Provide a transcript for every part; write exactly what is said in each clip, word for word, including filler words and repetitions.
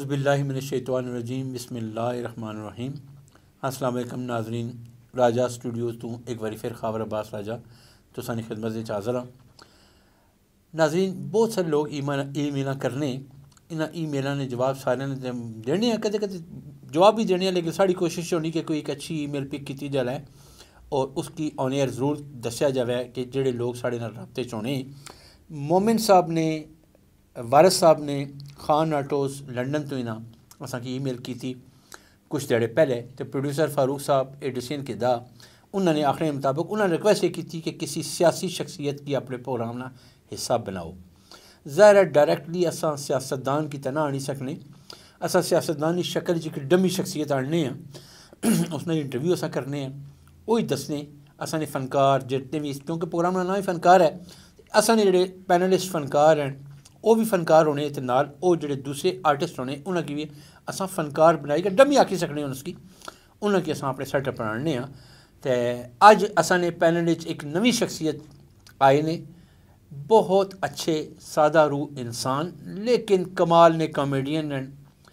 औज़ुबिल्लाहि मिनश्शैतानिर्रजीम बिस्मिल्लाहिर्रहमानिर्रहीम। अस्सलाम वालेकुम नाज़रीन, राजा स्टूडियो तू एक बारी फिर खावर अब्बास राजा तो सानी खिदमत विच हाज़र हाँ। नाज़रीन, बहुत सारे लोग ईमेल ईमेल करने इन्हां ईमेलों ने जवाब सारे ने देने कदे कदे जवाब भी देने, लेकिन साड़ी कोशिश होनी कि कोई एक अच्छी ईमेल पिक की जाए और उसकी ऑन एयर ज़रूर दस्या जाए कि जेड़े लोग साढ़े नाल राब्ते च होने। मोमिन साहब ने, वारिस साहब ने खान आटोस लंडन तो इन्हां असा की ईमेल की थी कुछ देर पहले, तो प्रोड्यूसर फारूक साहब एडिसन के दा उन्होंने आखने मुताबिक उन्होंने रिक्वेस्ट ये की थी कि किसी सियासी शख्सियत की अपने प्रोग्राम का हिस्सा बनाओ। ज़ाहिर है डायरैक्टली असा सियासतदान की तरह आनी सकने, असा सियासतदान की शक्ल च एक डमी शख्सियत आने हैं, उसने इंटरव्यू असा करने हैं, वही दसने असा ने फनकार जितने भी, क्योंकि प्रोग्राम का नाम ही फनकार है, असा ने जोड़े पैनलिस्ट फनकार हैं वो भी फनकार होने तो नाल वो जोड़े दूसरे आर्टिस्ट होने उन्होंने भी असा फनकार बनाई कि डमी आखी सकने उसकी उन्होंने असा अपने सेटअप बनाने हैं। तो अज असा ने पैनल एक नवी शख्सियत आए ने, बहुत अच्छे सादा रूह इंसान लेकिन कमाल ने कॉमेडियन हैं।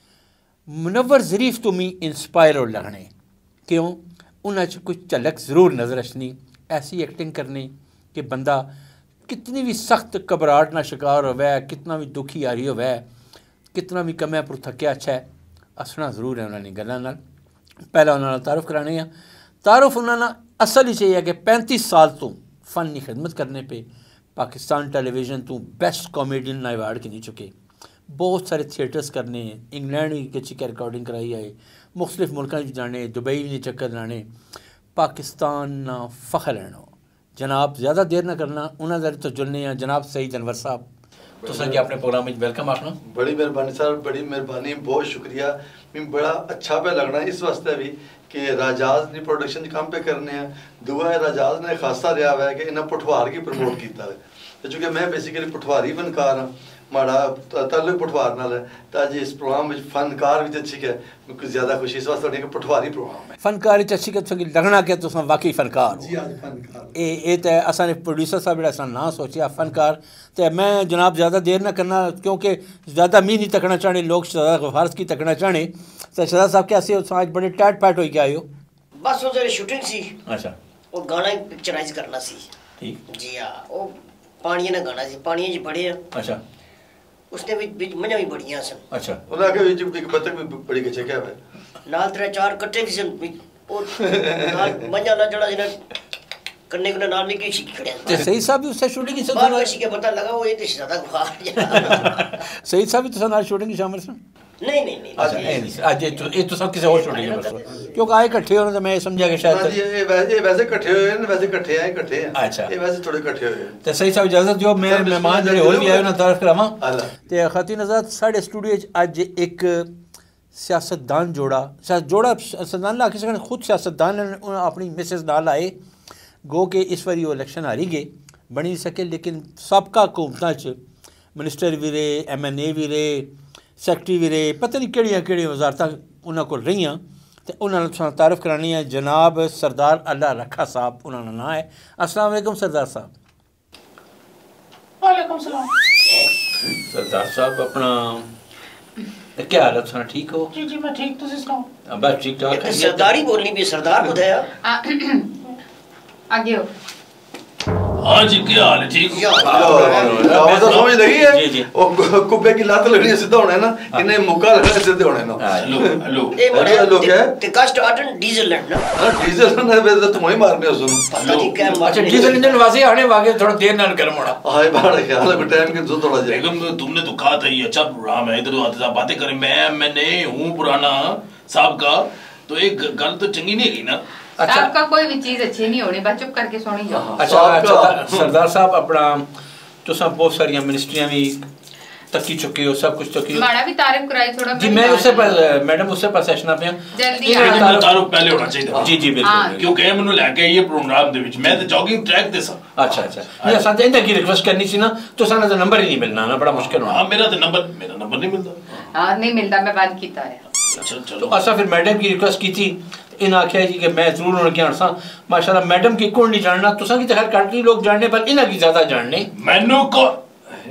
मुनव्वर ज़रीफ तो मी इंस्पायर हो लगने, क्यों उन्हें कुछ झलक ज़रूर नज़र अचनी, ऐसी एक्टिंग करनी कि बंदा कितनी भी सख्त घबराहट ना शिकार होवे, कितना भी दुखी आ रही होवे, कितना भी कमै पर थक्या अच्छा है, असना ज़रूर है उन्होंने गल्लां नाल। पहला उन्होंने तारुफ कराने हैं। तारुफ उन्होंने असल ही चाहिए कि पैंतीस साल तो फ़न की खिदमत करने पे पाकिस्तान टेलीविज़न तो बेस्ट कॉमेडियन ना अवार्ड के नहीं चुके, बहुत सारे थिएटर्स करने, इंग्लैंड की अच्छी रिकॉर्डिंग कराई आए, मुख्तलिफ मुल्कों में जाने, दुबई में चक्कर लाने, पाकिस्तान ना फ़ख्र लेना। जनाब ज़्यादा देर ना करना, उन्होंने तो जुलने हैं जनाब सईद अनवर साहब तो सर कि अपने प्रोग्राम में वेलकम आखना। बड़ी मेहरबानी सर, बड़ी मेहरबानी, बहुत शुक्रिया। मैं बड़ा अच्छा पे लगना इस वास्ते भी कि राजाज ने प्रोडक्शन काम पे करने हैं। दुआ है राजाज ने खासा रहा हुआ है कि इन्हें पुठवार की प्रमोट किया है, चूँकि मैं बेसिकली पुठवारी फनकार हाँ, माड़ा तल्लुक पुठवार नाल है, तो अज इस प्रोग्राम में फनकार भी अच्छी है, कुछ ज़्यादा खुशी इस वास्ते कि पुठवारी प्रोग्राम है। फनकार अच्छी कि लगना क्या तुम वाकई फनकार जी आज फनकार ये तो असा ने प्रोड्यूसर साहब जो असा ना सोचा फनकार। तो मैं जनाब ज़्यादा देर ना करना, क्योंकि ज़्यादा मी नहीं तकना चाहने लोग, शहजाद गफार की तकना चाहने। तो शहजाद साहब कैसे हो, आज बड़े टैट पैट हो के आए हो? बस वो जरा शूटिंग सी, अच्छा, वो गाना पिक्चराइज करना सी। ठीक जी हाँ, वो पानी ना गाना सी, पानी च बड़े हैं। अच्छा, उसने भी बीच मजा भी बढ़िया सन। अच्छा, उन्हें आगे बीच एक बतख भी बड़ी के क्या है नाल तेरे चार कट्टे भी सन, और नाल मजा ना जड़ा जिना करने को नाल में की सीख खड़े हैं। तो सही साहब भी उससे शूटिंग की बात किसी के पता लगा वो ये तो ज़्यादा गफार सही साहब भी तो नाल शूटिंग की शामिल सन। नहीं नहीं नहीं अच्छा, नहीं आज ये तो ये तो सब किसी और शूटिंग है बस, क्योंकि आए इकट्ठे होने तो मैं समझा कि शायद ये वैसे वैसे इकट्ठे हुए हैं, वैसे इकट्ठे हैं इकट्ठे हैं। अच्छा, ये वैसे थोड़े इकट्ठे हुए हैं। तो सही साहब इजाजत जो मेरे मेहमान जो होल भी आए ना तारीफ करावा। अल्लाह तो खातिन आजाद साढ़े स्टूडियो अज एक सियासतदान जोड़ा जोड़ा सियासतदान ला किसी खुद सियासतदान अपनी मिसेस नाल आए, गो के इस बारी वो इलेक्शन हारी गए, बनी नहीं सके, लेकिन सबका हुकूमतां च मिनिस्टर भी रहे, एम एन ए भी रहे, सैकटरी भी रहे, पता नहीं केड़ियां केड़ियां वजारतां उन्होंने को रही। तो उन्होंने तारफ़ करानी है जनाब सरदार अल्लाह रखा साहब उन्होंने ना है। अस्सलाम वालेकुम सरदार साहब। वालेकुम सलाम। सरदार साहब अपना क्या हाल है, ठीक हो? जी जी मैं ठीक, तुम सुनाओ? बस ठीक ठाक। सरदारी बोलनी भी सरदार बुधाया आगे हो। हाँ जी क्या हाल है, ठीक हो? आवाज़ तो समझ लगी है। जी जी, वो कुब्बे की लात लगनी है सीधा होना है ना, इन्हें मुक्का लगना सीधे होना है ना। हेलो हेलो ए बड़ा लोग है ते कास्ट आटन डीजल लड़ना हां डीजल ना बेद तुम ही मारने हो सुनो। पता नहीं क्या अच्छा डीजल इंजन वासे आने वागे थोड़ा देर नाल गर्म होना। हाय बड़ा ख्याल है टाइम के जो थोड़ा जाए। बेगम तुमने तो कहा था ये अच्छा प्रोग्राम है, इधर आते बातें करें, मैं मैंने हूँ पुराना साहब का, तो एक गल तो चंगी नहीं है ना। अच्छा, आपका कोई भी चीज अच्छी नहीं होनी, बस चुप करके सोनी जाओ। अच्छा अच्छा सरदार साहब अपना तो सब बहुत सारी मिनिस्ट्रियां भी तकी चुके हो, सब कुछ तकी माड़ा भी तारीफ कराई थोड़ा जी। मैं उससे पर मैडम उससे पर सेशन पे जल्दी आ तारुफ पहले होना चाहिए। जी जी बिल्कुल, क्योंकि मैंने लेके ये प्रोग्राम दे विच मैं तो जॉगिंग ट्रैक दे सा। अच्छा अच्छा नहीं असा इंदा की रिक्वेस्ट करनी सी ना, तो साना तो नंबर ही नहीं मिलना ना, बड़ा मुश्किल होना। हां मेरा तो नंबर मेरा नंबर नहीं मिलता। हां नहीं मिलता, मैं बंद कीता है। अच्छा तो चलो असा फिर मैडम की रिक्वेस्ट की थी, इन आख्या जी कि मैं जरूर उनके आसा माशाल्लाह मैडम की कौन नहीं जानना, तुसा की तो हर कंट्री लोग जानने पर इन्हां की ज्यादा जानने। मैनू को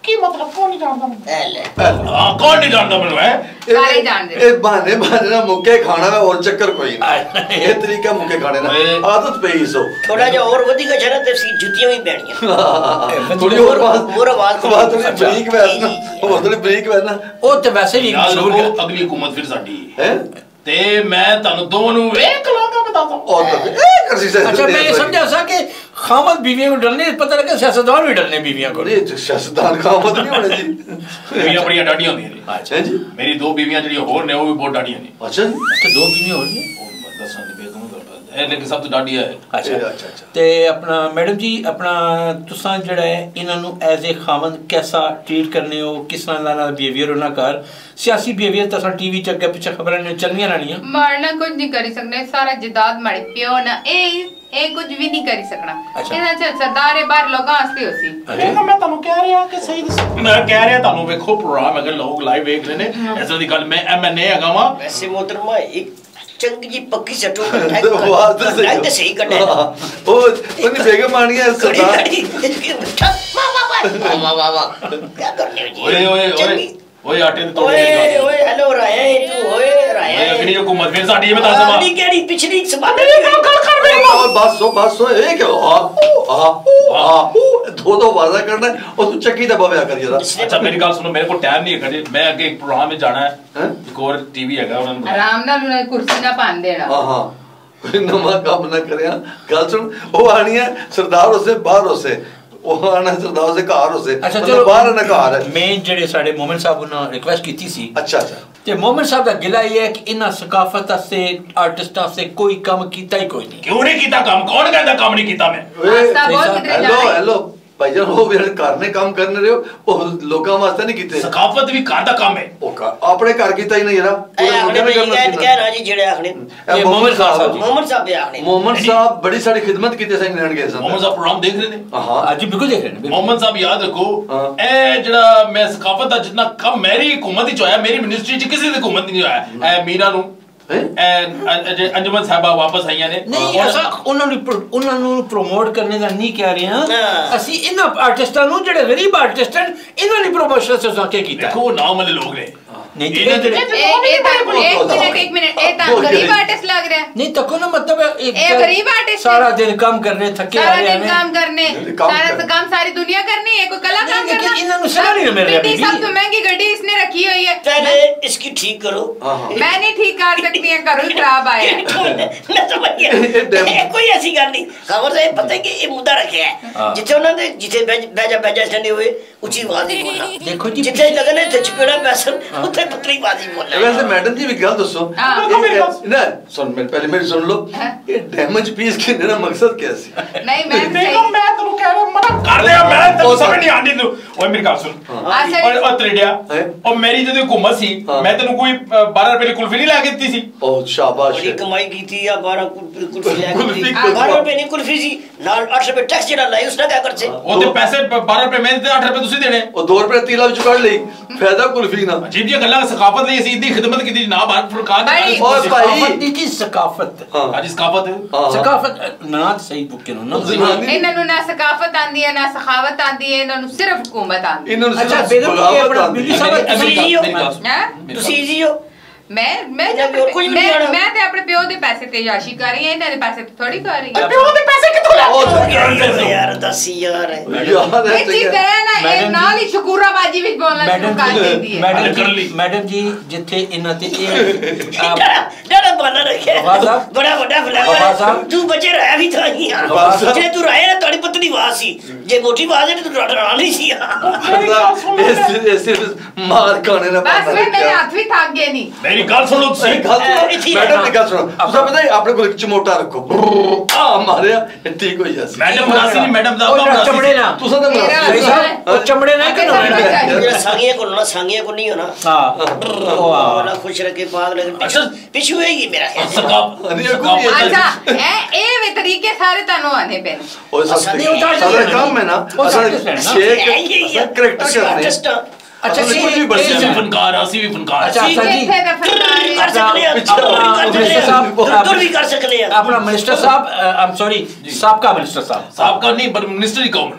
ਕੀ ਮਤਲਬ ਕੌਣ ਨਹੀਂ ਜਾਣਦਾ ਐ ਲੈ ਹਾਂ ਕੌਣ ਨਹੀਂ ਜਾਣਦਾ ਮੈਨੂੰ ਹੈ ਸਾਰੇ ਜਾਣਦੇ। ਇਹ ਬਹਾਨੇ ਬਹਾਨੇ ਨਾਲ ਮੁੱਕੇ ਖਾਣਾ ਵਾ ਹੋਰ ਚੱਕਰ ਕੋਈ ਨਹੀਂ ਇਹ ਤਰੀਕਾ ਮੁੱਕੇ ਖਾਣੇ ਦਾ ਆਦਤ ਪਈ ਸੋ ਥੋੜਾ ਜਿਹਾ ਹੋਰ ਵਧੀਆ ਜਰਾ ਤੇ ਸੀ ਜੁੱਤੀਆਂ ਵੀ ਪੈਣੀਆਂ ਥੋੜੀ ਹੋਰ ਬਾਤ ਹੋਰ ਆਵਾਜ਼ ਬਾਤ ਥੋੜੀ ਬਰੀਕ ਵੈਸ ਨਾ ਹੋਰ ਥੋੜੀ ਬਰੀਕ ਵੈਸ ਨਾ ਉਹ ਤੇ ਵੈਸੇ ਵੀ ਯਾਦ ਜ਼ਰੂਰ ਰੱਖੋ ਅਗਲੀ ਹਕੂਮਤ ਫਿਰ ਸਾਡੀ ਹੈ ਤੇ ਮੈਂ ਤੁਹਾਨੂੰ ਦੋਵਾਂ ਨੂੰ ਵੇਖ ਲਾਂਗਾ ਬਤਾਤਾ और तो एक करसी से अच्छा मैं ये समझा सा कि खामद बीवियों को डरने पता लगा सियासतदान भी डरने बीवियों को ये सियासतदान खामद नहीं होने जी बीवियां बड़ियां डाडियां होंदियां ने अच्छा जी मेरी दो बीवियां ਜਿਹੜੀ ਹੋਰ ਨੇ ਉਹ ਵੀ ਬਹੁਤ ਡਾਡੀਆਂ ਨੇ अच्छा जी तो दो बीवियां हो रही ਉਹ ਮੈਂ ਦੱਸਾਂ ਤੇ ਬੇਗਮ ਇਹ ਲੇਕਿਨ ਸਭ ਤੋਂ ਡਾਡੀ ਹੈ अच्छा अच्छा अच्छा ਤੇ ਆਪਣਾ ਮੈਡਮ ਜੀ ਆਪਣਾ ਤੁਸੀਂ ਜਿਹੜਾ ਹੈ ਇਹਨਾਂ ਨੂੰ ਐਜ਼ ਏ ਖਾਮਨ ਕਿਹਦਾ ਟ੍ਰੀਟ ਕਰਨੇ ਹੋ ਕਿਸ ਤਰ੍ਹਾਂ ਦਾ ਬਿਹੇਵੀਅਰ ਉਹਨਾਂ ਕਰ ਸਿਆਸੀ ਬਿਹੇਵੀਅਰ ਤਾਂ ਸਾਡਾ ਟੀਵੀ ਚ ਅੱਗੇ ਪਿੱਛੇ ਖਬਰਾਂ ਨੇ ਚੱਲਣੀਆਂ ਰਹਿਣੀਆਂ ਮਾਰਨਾ ਕੁਝ ਨਹੀਂ ਕਰੀ ਸਕਨੇ ਸਾਰਾ ਜਿਦਾਦ ਮਾਰੇ ਪਿਓ ਨਾ ਇਹ ਇਹ ਕੁਝ ਵੀ ਨਹੀਂ ਕਰੀ ਸਕਣਾ ਇਹਨਾਂ ਚ ਸਰਦਾਰੇ ਬਾਹਰ ਲੋਕਾਂ ਵਾਸਤੇ ਹੋਸੀ ਇਹ ਮੈਂ ਤੁਹਾਨੂੰ ਕਹਿ ਰਿਹਾ ਕਿ ਸਹੀ ਦੱਸੋ ਮੈਂ ਕਹਿ ਰਿਹਾ ਤੁਹਾਨੂੰ ਵੇਖੋ ਪ੍ਰੋਗਰਾਮ ਅਗਰ ਲੋਕ ਲਾਈਵ ਵੇਖ ਰਹੇ ਨੇ ਐਸਾ ਦੀ ਗੱਲ ਮੈਂ ਐਮਐਨਏ ਹੈਗਾ ਵਾਂ ਵੈਸੇ ਮੋਹਤਰਮਾ ਇੱਕ ਚੰਗੀ ਜੀ ਪੱਕੀ ਸੱਟੋ बात तो सही ਤੇ ਸਹੀ ਕੱਢਿਆ ओ उन्हें बेगम आनी है सरदार वाह वाह वाह वाह क्या करने हो जी ਓਏ ਓਏ ਓਏ ਓਏ ਆਟੇ ਤੇ ਤੋੜ ओए ਦੇ ओए हेलो राया तू ओए राया ਓਏ ਅਗਲੀ ਹਕੂਮਤ ਫਿਰ ਸਾਡੀ ਇਹ ਬਤਾ ਸਵਾ अगली केड़ी पिछली सभा में और बात सो बात सो एक आ आ आ दो दो वादा करना है और तू चक्की दबा व्या कर जरा ਅੱਛਾ ਮੇਰੀ ਗੱਲ ਸੁਣੋ ਮੇਰੇ ਕੋਲ ਟਾਈਮ ਨਹੀਂ ਹੈ ਖੜੇ ਮੈਂ ਅੱਗੇ ਇੱਕ ਪ੍ਰੋਗਰਾਮ ਵਿੱਚ ਜਾਣਾ ਹੈ हैं ਇੱਕ ਹੋਰ ਟੀਵੀ ਹੈਗਾ ਉਹਨਾਂ ਨੂੰ ਆਰਾਮ ਨਾਲ ਉਹਨਾਂ ਕੁਰਸੀ ਨਾ ਪਾਣ ਦੇਣਾ हां हां कोई नवा काम ना करया गल सुन वो आनी है सरदार उसे बाहर उसे वो आना सरदार उसे घर उसे ਅੱਛਾ मतलब ਚਲੋ बाहर ना घर है ਮੈਂ ਜਿਹੜੇ ਸਾਡੇ ਮੋਮਨ ਸਾਹਿਬ ਉਹਨਾਂ ਰਿਕੁਐਸਟ ਕੀਤੀ ਸੀ अच्छा अच्छा ਤੇ ਮੋਮਨ ਸਾਹਿਬ ਦਾ ਗਿਲਾ ਇਹ ਹੈ ਕਿ ਇਹਨਾਂ ਸਕਾਫਤ ਵਾਸਤੇ ਆਰਟਿਸਟਾਂ ਵਾਸਤੇ ਕੋਈ ਕੰਮ ਕੀਤਾ ਹੀ ਕੋਈ ਨਹੀਂ ਕਿਉਂ ਨਹੀਂ ਕੀਤਾ ਕੰਮ ਕੌਣ ਕਹਿੰਦਾ ਕੰਮ ਨਹੀਂ ਕੀਤਾ ਮੈਂ ਆਸਾ ਬਹੁਤ ਕਿਧਰੇ हेलो ਜਾਣਾ हेलो भाईजान वो भी करने काम करने रहे हो वो लोगों वास्ते नहीं कीते ਸਕਾਫਤ ਵੀ ਘਰ ਦਾ ਕੰਮ ਹੈ ਉਹ ਘਰ- ਆਪਣੇ ਘਰ ਕੀਤਾ ਹੀ ਨਹੀਂ ਯਾਰਾ ए आखने में ये कह रहा जी जेड़े आखने ਇਹ ਮੋਮਨ ਸਾਹਿਬ ਜੀ मोहम्मद साहब भी आखने मोहम्मद साहब बड़ी सारी खिदमत की थे इंग्लैंड के मोहम्मद साहब प्रोग्राम देख रहे ने हाँ ਅੱਜ ਬਿਲਕੁਲ ਦੇਖ ਰਹੇ ਨੇ ਬਿਲਕੁਲ। मोहम्मद साहब याद रखो हाँ। ਇਹ ਜਿਹੜਾ ਮੈਂ ਸਕਾਫਤ ਦਾ ਜਿੰਨਾ ਕੰਮ ਮੇਰੀ ਹਕੂਮਤ ਵਿੱਚ ਹੋਇਆ ਮੇਰੀ ਮਿਨਿਸਟਰੀ ਚ ਕਿਸੇ ਦੀ ਹਕੂਮਤ ਨਹੀਂ ਹੋਇਆ ਇਹ ਮੀਰਾ ਨੂੰ ਇਹ ਅੰਜਮਨ ਸਾਹਿਬਾ ਵਾਪਸ ਆਈਆਂ ਨੇ ਨਹੀਂ ਐਸਾ ਉਹਨਾਂ ਨੂੰ ਪ੍ਰੋ- ਉਹਨਾਂ ਨੂੰ ਪ੍ਰੋਮੋਟ ਕਰਨੇ ਦਾ ਨਹੀਂ ਕਹਿ ਰਹੇ ਹਾਂ ਹਾਂ। ਅਸੀਂ ਇਹਨਾਂ ਆਰਟਿਸਟਾਂ ਨੂੰ ਜਿਹੜੇ ਗਰੀਬ ਆਰਟਿਸਟ ਹਨ ਇਹਨਾਂ ਦੀ ਪ੍ਰੋਮੋਸ਼ਨ ਸੇ ਸਾਕੇ ਕੀਤਾ ਦੇਖੋ ਨਾਮ ਵਾਲੇ ਲੋਕ ਨੇ ਨਹੀਂ ਇਹਨਾਂ ਦੇ ਜਿਹੜੇ ਇਹ ਇਹ ਤਾਂ ਇੱਕ ਮਿੰਟ ਇੱਕ ਮਿੰਟ ਇਹ ਤਾਂ ਗਰੀਬ ਆਰਟਿਸਟ ਲੱਗ ਰਿਹਾ ਨਹੀਂ ਤੱਕੋ ਨਾ ਮਤਲਬ ਇਹ ਗਰੀਬ artist ਸਾਰਾ ਦਿਨ ਕੰਮ ਕਰਨੇ ਥੱਕੇ ਆ ਸਾਰਾ ਰਹੇ दिन ਨੇ काम करने काम सारा करने। काम सारी दुनिया करनी है कोई कला काम लेकिन करना इन्होंने समझ नहीं मिल रहा इतनी बीबी। सब तो महंगी गड्डी इसने रखी हुई है पहले इसकी ठीक करो हाँ हाँ मैं नहीं ठीक कर सकती है घरों ही खराब आया है मैं समझ गया ਇਹ ਕੋਈ ਐਸੀ ਗੱਲ ਨਹੀਂ ਖਬਰ ਹੈ ਪਤਾ ਕਿ ਇਹ ਮੁੱਦਾ ਰੱਖਿਆ ਹੈ ਜਿੱਥੇ ਉਹਨਾਂ ਦੇ ਜਿੱਥੇ ਬੈਜਾ ਬੈਜਾ ਸਟੈਂਡ ਹੋਏ ਉੱਚੀ ਆਵਾਜ਼ ਹੀ ਬੋਲਣਾ ਦੇਖੋ ਜੀ ਜਿੱਥੇ ਲੱਗਣੇ ਤੇ ਚਪੇੜਾ ਪੈਸਨ ਉੱਥੇ ਪਤਲੀ ਆਵਾਜ਼ ਹੀ ਬੋਲਣਾ वैसे मैडम जी भी गल दसो हाँ। ये- ना सुन मेरे पहले मेरी सुन लो हाँ। ये डैमेज पीस के ना मकसद क्या सी नहीं मैं ਦੇਖੋ सही ਮੈਂ ਤੈਨੂੰ ਕਹਿ ਰਿਹਾ ਮਨਾ ਕਰ ਲਿਆ ਮੈਂ ਤੈਨੂੰ ਸਮਝ ਨਹੀਂ ਆਉਂਦੀ ਤੂੰ ਓਏ ਮੇਰੀ ਗੱਲ ਸੁਣ हाँ, सही। ਓਏ ਓ ਤ੍ਰਿਡਿਆ ਹੈਂ? ਉਹ ਮੇਰੀ ਜਦੋਂ ਹਕੂਮਤ ਸੀ ਹਾਂ। ਮੈਂ ਤੈਨੂੰ ਕੋਈ ਅ, ਬਾਰਾਂ ਰੁਪਏ ਦੀ ਕੁਲਫੀ ਨਹੀਂ ਲਾ ਕੇ ਦਿੱਤੀ ਸੀ बहुत शाबाश ਬੜੀ ਕਮਾਈ ਕੀਤੀ ਆ ਬਾਰਾਂ ਕੁਲਫੀ ਲੈ ਕੇ ਕੁਲਫੀ ਦਿੱਤੀ। ਕੋਈ- ਬਾਰਾਂ ਰੁਪਏ ਨਹੀਂ ਕੁਲਫੀ ਸੀ ਨਾਲ ਅੱਠ ਰੁਪਏ ਟੈਕਸ ਜਿਹੜਾ ਲਾਈ ਉਸਨੇ ਕਿਆ ਕਰছে ਉਹ ਤੇ ਪੈਸੇ ਬ- ਬਾਰਾਂ ਰੁਪਏ ਮੈਂ ਦਿੱਤੇ ਅੱਠ ਰੁਪਏ ਤੁਸੀਂ ਦੇਣੇ और दो रुपए तीला भी चुकाड़ ली फायदा कुल्फी ना ਅਜੀਬ ਜਿਹੀਆਂ ਗੱਲਾਂ ਸਕਾਫਤ ਲਈ ਅਸੀਂ ਇੰਨੀ ਖਿਦਮਤ ਕੀਤੀ ਨਾ ਬਾਹਰ ਫਰਕਾਨ ਬੜੀ- ਓਏ ਭਾਈ ਸਕਾਫਤ ਦੀ ਕੀ ਸਕਾਫਤ हाँ ਅੱਜ ਸਕਾਫਤ हाँ ਸਕਾਫਤ ਨਾ ਸਹੀ ਬੁੱਕੇ ਨੂੰ ਨਾ ਜ਼ਨਾਨੀ ਇਹਨਾਂ ਨੂੰ ਨਾ ਸਕਾਫਤ ਆਂਦੀ ਹੈ ਨਾ ਸਖਾਵਤ ਆਂਦੀ ਹੈ ਇਹਨਾਂ ਨੂੰ ਸਿਰਫ ਹਕੂਮਤ ਆਂਦੀ ਹੈ इन्होंने अच्छा, सिर्फ बेगम जी, बगावत अपना आंदी बीबी है। साहब- ਮੇਰੀ ਗੱਲ- ਤੁਸੀਂ ਮੇਰੀ ਗੱਲ ਸੁਣ। ਹੈਂ? ਮੇਰੀ ਗੱਲ ਤੁਸੀਂ ਸੁਣ। ਜੀ ਹੋ ਮੈਂ ਮੈਂ ਇਹਨਾਂ ਤੇ ਵੀ ਹੋਰ ਕੁਝ ਵੀ ਨਹੀਂ ਮੈਂ ਜਾਣਾ। ਮੈਂ ਤੇ ਆਪਣੇ ਪਿਓ ਦੇ ਪੈਸੇ ਤੇ ਯਾਸ਼ੀ ਕਰ ਰਹੀ ਹਾਂ ਇਹਨਾਂ ਦੇ ਪੈਸੇ ਤੇ ਥੋੜੀ ਕਰ ਰਹੀ ਹਾਂ ਪਿਓ ਦੇ ਪੈਸੇ ਕਿੱਥੋਂ ਲੈ ਉਹ ਤਾਂ ਯਾਰ ਦੱਸ ਯਾਰ यार ਇਹ ਚੀਜ਼ ਹੈ ਨਾ ਇਹ मैडम ਨਾਲ ਹੀ ਸ਼ਕੂਰਾਬਾਜੀ ਵਿੱਚ ਬੋਲਣਾ ਸ਼ੁਰੂ ਮੈਡਮ ਕਰ ਜੀ ਦਿੰਦੀ ਹੈ ਮੈਡਮ ਕਰ ਲਈ। ਜੀ ਮੈਡਮ ਜੀ ਜਿੱਥੇ ਇਹਨਾਂ ਤੇ ਇਹ ਆਪ- ਡੜਾ ਬਾਨਾ ਰੱਖਿਆ ਬਾਬਾ ਸਾਹਿਬ। ਬੜਾ ਵੱਡਾ ਬਾਬਾ ਫਲੈਵਰ ਸਾਹਿਬ। ਤੂੰ ਬਚੇ ਰਹਿ ਵੀ ਤਾਂ ਹੀ ਆ ਬਾਬਾ ਸਾਹਿਬ। ਜੇ ਤੂੰ ਰਾਏ ਨਾ ਤੁਹਾਡੀ ਪਤਨੀ ਆਵਾਜ਼ ਸੀ ਜੇ ਮੋਟੀ ਆਵਾਜ਼ ਹੈ ਤੇ ਤੂੰ ਡਰਾ ਨਹੀਂ ਸੀ ऐसे ऐसे मार खाने ना ਬਸ ਵੇ ਮੇਰੇ ਹੱਥ ਵੀ ਥੱਕ ਗਏ ਨਹੀਂ ਮੇਰੀ ਗੱਲ ਸੁਣੋ ਤੁਸੀਂ गल सुनो मैडम की गल सुनो तुसा पता है अपने को एक चिमोटा रखो आ मारिया ठीक हो जासी ਮੈਡਮ ਮਨਾਸੀ ਨਹੀਂ ਮੈਡਮ ਦਾ ਉਹ ਆਪਾ ਮਨਾਸੀ ਚਮੜੇ ਨਾ तुसा तो मेरा- मनासी ਸਹੀ ਸਾਹਿਬ ਉਹ ਚਮੜੇ ਨਾ ਕਿ ਜਿਹੜਾ ਸਾਂਗੀਆਂ ਕੋ ਨਾ ਸਾਂਗੀਆਂ ਕੋ ਨਹੀਂ ਹੋਣਾ ਹਾਂ ਉਹ ਆ ਵਾਲਾ ਖੁਸ਼ ਰੱਖੇ ਪਾਗ ਲਗੇ ਅੱਛਾ। ਪਿਛੂ ਹੈ ਹੀ ਮੇਰਾ ਖਿਆਲ। ਸਕਾਫ ਅਰੇ ਇਹ ਕੋਈ ਸਕਾਫਤ- ਅੱਛਾ ਇਹ ਇਹ ਵੇ ਤਰੀਕੇ ਸਾਰੇ ਤੁਹਾਨੂੰ ਆਨੇ ਪੈਣ और असल सब में वो सारा काम है ना वो असल artist है ना। शेख यही है, करेक्टर असली करते artist हैं आ। अच्छा ਅਸੀਂ ਕੁਝ ਵੀ ਬਣ ਅਸੀਂ ਸਕਦੇ ਵੀ ਫਨਕਾਰ ਅਸੀਂ ਵੀ ਫਨਕਾਰ अच्छा अच्छा जी ਇੱਥੇ ਤਾਂ ਫਰਮਾਨ ਕਰ ਸਕਦੇ ਆ ਦੁਰ ਵੀ ਕਰ ਸਕਦੇ ਆ अपना मिनिस्टर साहब आई एम सॉरी साबका मिनिस्टर साहब ਸਾਬਕਾ ਨਹੀਂ ਪਰ ਮਿਨਿਸਟਰ ਹੀ ਕਹੂੰ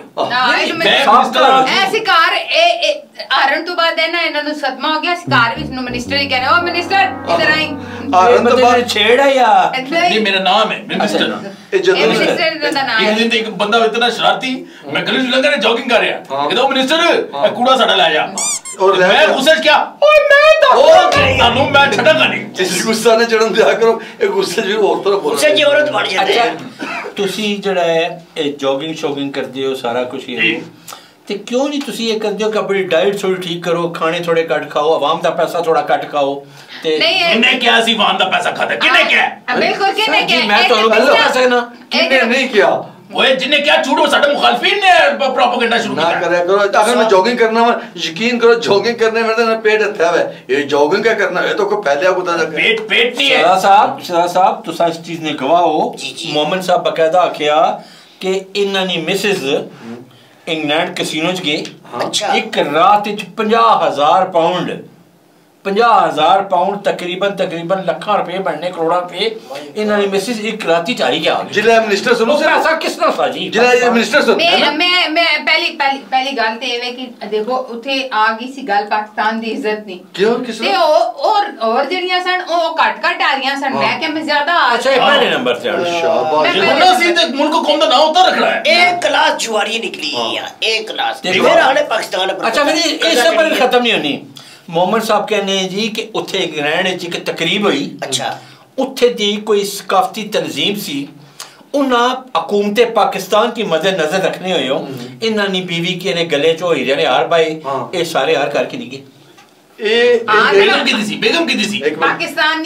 ਐਸੀ ਕਾਰ ਇਹ ਆਰਨ ਤੋਂ ਬਾਅਦ ਹੈ ਨਾ ਇਹਨਾਂ ਨੂੰ ਸਦਮਾ ਹੋ ਗਿਆ ਕਾਰ ਵਿੱਚ ਨੂੰ ਮਿਨਿਸਟਰ ਹੀ ਕਹਿੰਦੇ ਉਹ ਮਿਨਿਸਟਰ ਇਧਰ ਆਈ ਆਰਨ ਤੋਂ ਬਾਅਦ छेड़ है या ਨਹੀਂ ਮੇਰਾ ਨਾਮ ਹੈ ਮਿਨਿਸਟਰ ਇਹ ਜਦੋਂ ਮਿਨਿਸਟਰ ਦਾ ਨਾਮ ਇੱਕ ਹੈ ਦਿਨ ਤੇ ਇੱਕ ਬੰਦਾ ਇਤਨਾ ਸ਼ਰਾਰਤੀ ਮੈਂ ਗਲੀ ਚ ਲੰਘ ਰਿਹਾ ਜੋਗਿੰਗ ਕਰ ਰਿਹਾ ਕਹਿੰਦਾ ਉਹ ਮਿਨਿਸਟਰ ਇਹ ਕੂੜਾ ਸਾਡਾ ਲੈ ਜਾ ਔਰ ਮੈਂ ਗੁੱਸੇ ਚ ਕਿਹਾ ਓਏ ਮੈਂ ਤਾਂ ਤੁਹਾਨੂੰ ਮੈਂ ਛੱਡਾਂਗਾ ਨਹੀਂ ਜਿਸ ਗੁੱਸਾ ਨੇ ਚੜਨ ਦਿਆ ਕਰੋ ਇਹ ਗੁੱਸੇ ਚ ਵੀ ਹੋਰ ਤਰ੍ਹਾਂ ਬੋਲੋ ਉਸੇ ਜੀ ਔਰਤ ਬਣ ਜਾਂਦੇ ਆ ਤੁਸੀਂ ਜਿਹੜਾ ਹੈ ਇਹ ਜੋਗਿੰਗ ਸ਼ੋਗਿੰਗ ਕਰਦੇ ਹੋ ਸਾਰਾ ਕੁਝ ਇਹ ਤੇ ਕਿਉਂ ਨਹੀਂ ਤੁਸੀਂ ਇਹ ਕਰਦੇ ਹੋ ਕਿ ਆਪਣੀ ਡਾਈਟ ਥੋੜੀ ਠੀਕ ਕਰੋ ਖਾਣੇ ਥੋੜੇ ਘੱਟ ਖਾਓ ਆਵਾਮ ਦਾ ਪੈਸਾ ਥੋੜਾ ਘੱਟ ਖਾਓ ਤੇ ਕਿੰਨੇ ਕਿਹਾ ਸੀ ਵਾਹਨ ਦਾ ਪੈਸਾ ਖਾਦਾ ਕਿੰਨੇ ਕਿਹਾ ਬਿਲਕੁਲ ਕਿੰਨੇ ਜੀ ਕਿਹਾ ਮੈਂ ਤੁਹਾਨੂੰ ਬਿਲਕੁਲ ਕਹਿ ਸਕਦਾ ਕਿੰਨੇ ਨਹੀਂ ਕਿਹਾ ਓਏ ਜਿੰਨੇ ਕਿਹਾ ਝੂਠ ਸਾਡੇ ਮੁਖਾਲਫੀਨ ਨੇ ਪ੍ਰੋਪਗੈਂਡਾ ਸ਼ੁਰੂ ਨਾ ਕੀਤਾ ਕਰਿਆ ਕਰੋ ਅਗਰ ਮੈਂ ਜੋਗਿੰਗ ਕਰਨਾ ਵਾ ਯਕੀਨ ਕਰੋ ਜੋਗਿੰਗ ਕਰਨੇ ਮੇਰੇ ਤਾਂ ਪੇਟ ਹੱਥਾ ਵਾ ਇਹ ਜੋਗਿੰਗ ਕਿਆ ਕਰਨਾ ਹੈ ਤਾਂ ਕੋਈ ਫੈਲਿਆ ਕੁੱਤਾ ਦਾ पेट पेट नहीं है सरा साहब सरा साहब तुसा इस चीज ने गवाह हो मोहम्मद साहब बकायदा आखिया कि इन्हां नी मिसेस इंग्लैंड कैसीनो च गए अच्छा एक रात च पचास हज़ार पाउंड पचास हज़ार पाउंड तकरीबन तकरीबन लाखां रुपए बनने करोड़ां रुपए इन्हां नी मिसेस एक रात च आई गया ਜ਼ਿਲ੍ਹਾ ਮਿਨਿਸਟਰ ਸੁਣੋ वो पैसा किस तरह सा जी ਜ਼ਿਲ੍ਹਾ ਮਿਨਿਸਟਰ ਸੁਣ ਮੈਂ ਮੈਂ ਮੈਂ ਪਹਿਲੀ ਪਹਿਲੀ ਪਹਿਲੀ ਗੱਲ ਤੇ ਇਹ ਵੇ ਕਿ ਦੇਖੋ ਉੱਥੇ ਆ ਗਈ ਸੀ ਗੱਲ ਪਾਕਿਸਤਾਨ ਦੀ ਇੱਜ਼ਤ ਨਹੀਂ ਕਿਉਂ ਕਿਸ ਤੇ ਉਹ ਔਰ ਔਰ ਜਿਹੜੀਆਂ ਸਨ ਉਹ ਘੱਟ ਘੱਟ ਆ ਰਹੀਆਂ ਸਨ ਮੈਂ ਕਿ ਮੈਂ ਜ਼ਿਆਦਾ ਆ अच्छा ये पहले नंबर से आ ਸ਼ਾਬਾਸ਼ मैं- होना सी तो मुल्क को कौम दा नाम उतर रखना है एक क्लास जुआरी निकली है यार एक क्लास देखो। मेरा हाल है पाकिस्तान पर अच्छा फिर इससे पर खत्म नहीं होनी मोहम्मद साहब कहने हैं जी कि उत्थे इंग्लैंड च एक तकरीब हुई अच्छा उत्थे दी कोई सकाफती तंजीम सी उन्हां हुकूमत पाकिस्तान की मद्दे नजर रखने हुए हो इन्हां नी बीवी के ने गले च होई जाने हार भाई हाँ। ये सारे हार करके नहीं गए ਇਹ हाँ, बेगम की दी बेगम की दी ਇੱਕ ਮਿੰਟ ਪਾਕਿਸਤਾਨੀ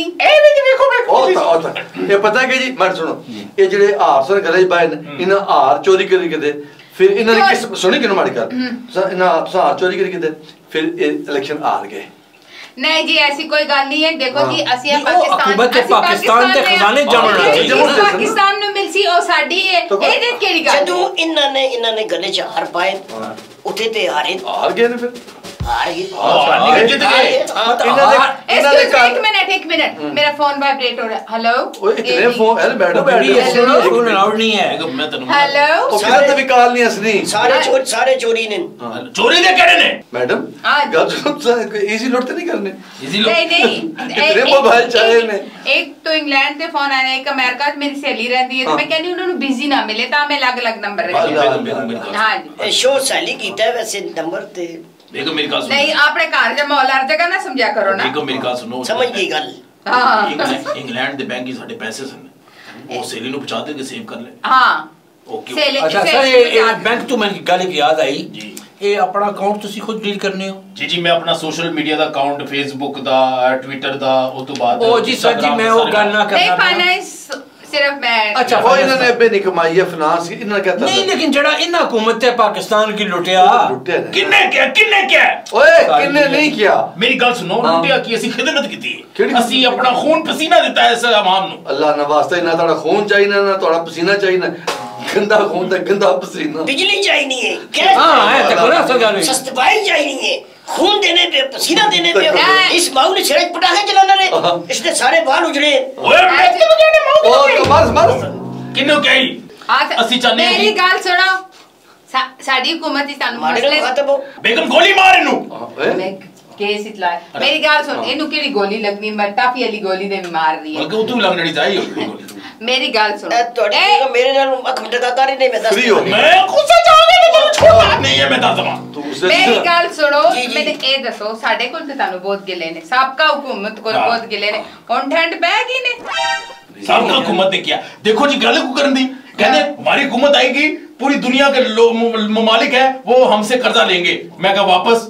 ਉਹ ਤਾਂ ਉਹ ਤਾਂ ਇਹ ਪਤਾ ਕਿ ਜੀ ਮੈਂ ਸੁਣੋ ਇਹ ਜਿਹੜੇ ਹਾਰ ਸਨ ਗਲੇ ਚ ਪਾਏ ਨੇ ਇਹਨਾਂ ਹਾਰ ਚੋਰੀ ਕਰੀ ਕਿਤੇ ਫਿਰ ਇਹਨਾਂ ਨੇ ਕਿਸ ਸੁਣੀ ਕਿਨੂੰ ਮਾੜੀ ਕਰ ਇਹਨਾਂ ਹਾਰ ਚੋਰੀ ਕਰੀ ਕਿਤੇ ਫਿਰ ਇਹ ਇਲੈਕਸ਼ਨ ਹਾਰ ਗਏ नहीं जी ऐसी कोई गल नहीं है देखो हाँ। जी असि नहीं, वो पाकिस्तान हुकूमत के असि पाकिस्तान के में- खजाने जमण चाहिए। ਜਿਹੜੀ जमण चाहिए। पाकिस्तान ਨੂੰ ਮਿਲਸੀ ਉਹ ਸਾਡੀ ਹੈ तो ਇਹ ਦੇ ਕਿਹੜੀ ਗੱਲ ਜਦੋਂ ਇਹਨਾਂ ਨੇ ਇਹਨਾਂ ਨੇ ਗਲੇ ਚ ਹਾਰ ਪਾਏ ਉੱਥੇ ਤੇ ਹਾਰੇ ਹਾਰ ਗਏ ਨੇ ਫਿਰ ਹਾਰ ਗਏ हार नहीं जित गए ਇਹਨਾਂ ਦੇ ਇਹਨਾਂ ਦੇ एक्सक्यूज एक ਘਰ मिनट एक मिनट मेरा फोन वाइब्रेट हो रहा है हेलो ਉਹ ਇਤਨੇ ਫੋਨ ਹੈ ਬੈਠੋ बीवी ਬੈਠੋ ऐसे नहीं फोन अलाउड नहीं है बेगम मैं तन्नू हेलो ਉਹ ਕਿਹਦਾ ਤੇ ਵੀ ਕਾਲ ਨਹੀਂ ਹਸਨੀ ਸਾਰੇ ਚੋਰ ਸਾਰੇ ਚੋਰੀ ਨੇ चोरी दे कहने ने मैडम हाँ। ਗੱਲ सुनो इजी नोट तो नहीं करने इजी लोग नहीं नहीं इतने एक- मोबाइल एक- चाहे एक- ने। एक तो इंग्लैंड से फोन आया एक अमेरिका से मेरी सहेली रहती है तो हाँ। मैं कहनी उन्होंने बिजी ना मिले ता मैं अलग अलग नंबर रखे अल्लाह। बेगम बेगम मेरी गल हाँ जी ਇਹ ਸ਼ੋਰ ਸੈਲੀ ਕੀਤਾ ਵੈਸੇ ਨੰਬਰ ਤੇ बेगम मेरी गल नहीं सुनो अपने घर जब मौला हर जगह ना समझा करो ना बेगम मेरी गल सुनो ਸਮਝ ਗਈ ਗੱਲ हाँ इंग्लैंड इंग्लैंड दे बैंक ही साडे पैसे सन वो सेली नु बचा दे के सेव कर ले हाँ ओके सहेली- अच्छा सर सहेली ये को याद- बैंक तो मैंने गल एक याद आई जी ये अपना अकाउंट ਤੁਸੀਂ ਖੁਦ ਡੀਲ ਕਰਨੇ ਹੋ जी जी मैं अपना सोशल मीडिया दा अकाउंट फेसबुक दा ट्विटर दा उस तो बाद ओ जी सर जी मैं वो गल ना नहीं करना फाइनेंस सिर्फ मैं अच्छा ਉਹ ਇਹਨਾਂ ਨੇ ਬੇ ਨਹੀਂ ਕਮਾਈ ਹੈ ਫਾਈਨਾਂਸ ਇਹਨਾਂ ਕਹਤਾ नहीं लेकिन जड़ा इन हुकूमत ने पाकिस्तान की लुटिया ਲੁੱਟਿਆ ਨੇ किन्ने क्या किन्ने क्या ਓਏ ਕਿੰਨੇ ਨਹੀਂ ਕਿਹਾ मेरी गल सुनो हाँ। लुटिया की ਅਸੀਂ ਖਿਦਮਤ ਕੀਤੀ ਕਿਹੜੀ ਹੈ ਅਸੀਂ ਆਪਣਾ ਖੂਨ ਪਸੀਨਾ ਦਿੱਤਾ ਹੈ ਇਸ ਆਵਾਮ ਨੂੰ ਅੱਲਾਹ ਨਾ ਵਾਸਤਾ ਨਾ ਤੁਹਾਡਾ ਖੂਨ ਚਾਹੀਦਾ ਨਾ ਤੁਹਾਡਾ ਪਸੀਨਾ ਚਾਹੀਦਾ ਗੰਦਾ ਖੂਨ ਤੇ ਗੰਦਾ ਪਸੀਨਾ बिजली चाहिए है गैस हां है तो बड़ा सा गल हुई सस्ताई चाहिए है खून देने पे पसीना देने पे हाँ। इस माऊ ने सिरज पटाखे चलाना रे इसने सारे बाल उजड़े ਓਏ ਮੈਂ ਕਿਉਂ ਜਾਣੇ ਮਾਉ ਉਹ ਮਰਸ ਮਰਸ ਕਿੰਨੂੰ ਕਹੀ हाँ ਅਸੀਂ ਚਾਹੁੰਦੇ ਹਾਂ मेरी ਜੀ- गल सुनो सा- साडी हुकूमत ही सानू मारे मसले को खत्म हो ਬੇਗਮ ਗੋਲੀ ਮਾਰ ਇਹਨੂੰ ਓਏ मैं केस इतला मेरी गल सुन इनु केड़ी गोली लगनी मैं टाफी वाली गोली दे भी मार रही है ਬਲਕਿ ਉਹ ਤੂੰ ਲੱਗਣੀ ਚਾਹੀਏ ਗੋਲੀ मेरी गल सुन ए तोड़ी ए, मेरे नाल अख मटका कर ही नहीं मैं दस Free हो गई। ਮੈਂ ਗੁੱਸੇ ਚ ਆ ਗਿਆ ਤੇ ਤੈਨੂੰ ਛੋੜਦਾ ਨਹੀਂ ਹੈ ਮੈਂ ਦੱਸ ਦਵਾਂ ਤੂੰ ਉਸੇ मेरी गल सुनो जी, जी। मैंने ए दसो साडे कोल ते तानू बहुत गिले ने साबका हुकूमत कोल हाँ। बहुत गिले ने हुन ठंड पै गई ने सबका हुकूमत ने किया देखो जी गल को करन दी कहते हमारी हुकूमत आएगी पूरी दुनिया के लो- मु- ममालिक है वो हमसे कर्जा लेंगे मैं कहा वापस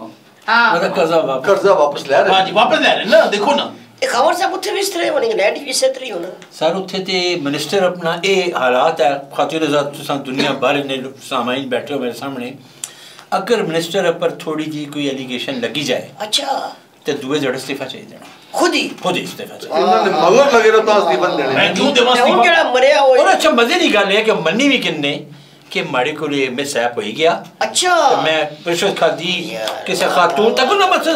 हां मतलब कर्जा वापस ਕਰਜ਼ਾ ਵਾਪਸ ਲੈ हाँ ਰਹੇ जी वापस ले रहे हैं ना देखो ना एक खबर से मुझे भी इस तरह बनेंगे नेट भी इस तरह ही होना सर उत्थे ते मिनिस्टर अपना ए हालात है खातिर आजाद तुसां दुनिया भर ने सामाइन बैठे हो मेरे सामने अगर मिनिस्टर पर थोड़ी जी कोई एलिगेशन लगी जाए अच्छा तो दुए जड़ इस्तीफा चाहिए देना खुद ही खुद ही इस्तीफा चाहिए ਇਹਨਾਂ ਨੇ ਮਗਰ ਲਗੇ ਰੋ ਤਾਂ ਅਸਲੀ ਬੰਦੇ मैं ਨੇ क्यों देवा ਹੁਣ ਜਿਹੜਾ ਮਰਿਆ और ਉਹ अच्छा मजे की गल है कि मन्नी भी किन्ने कि माड़ी को मिस ऐप हो गया। अच्छा तो मैं रिश्वत खादी किसी खातून तक ना बस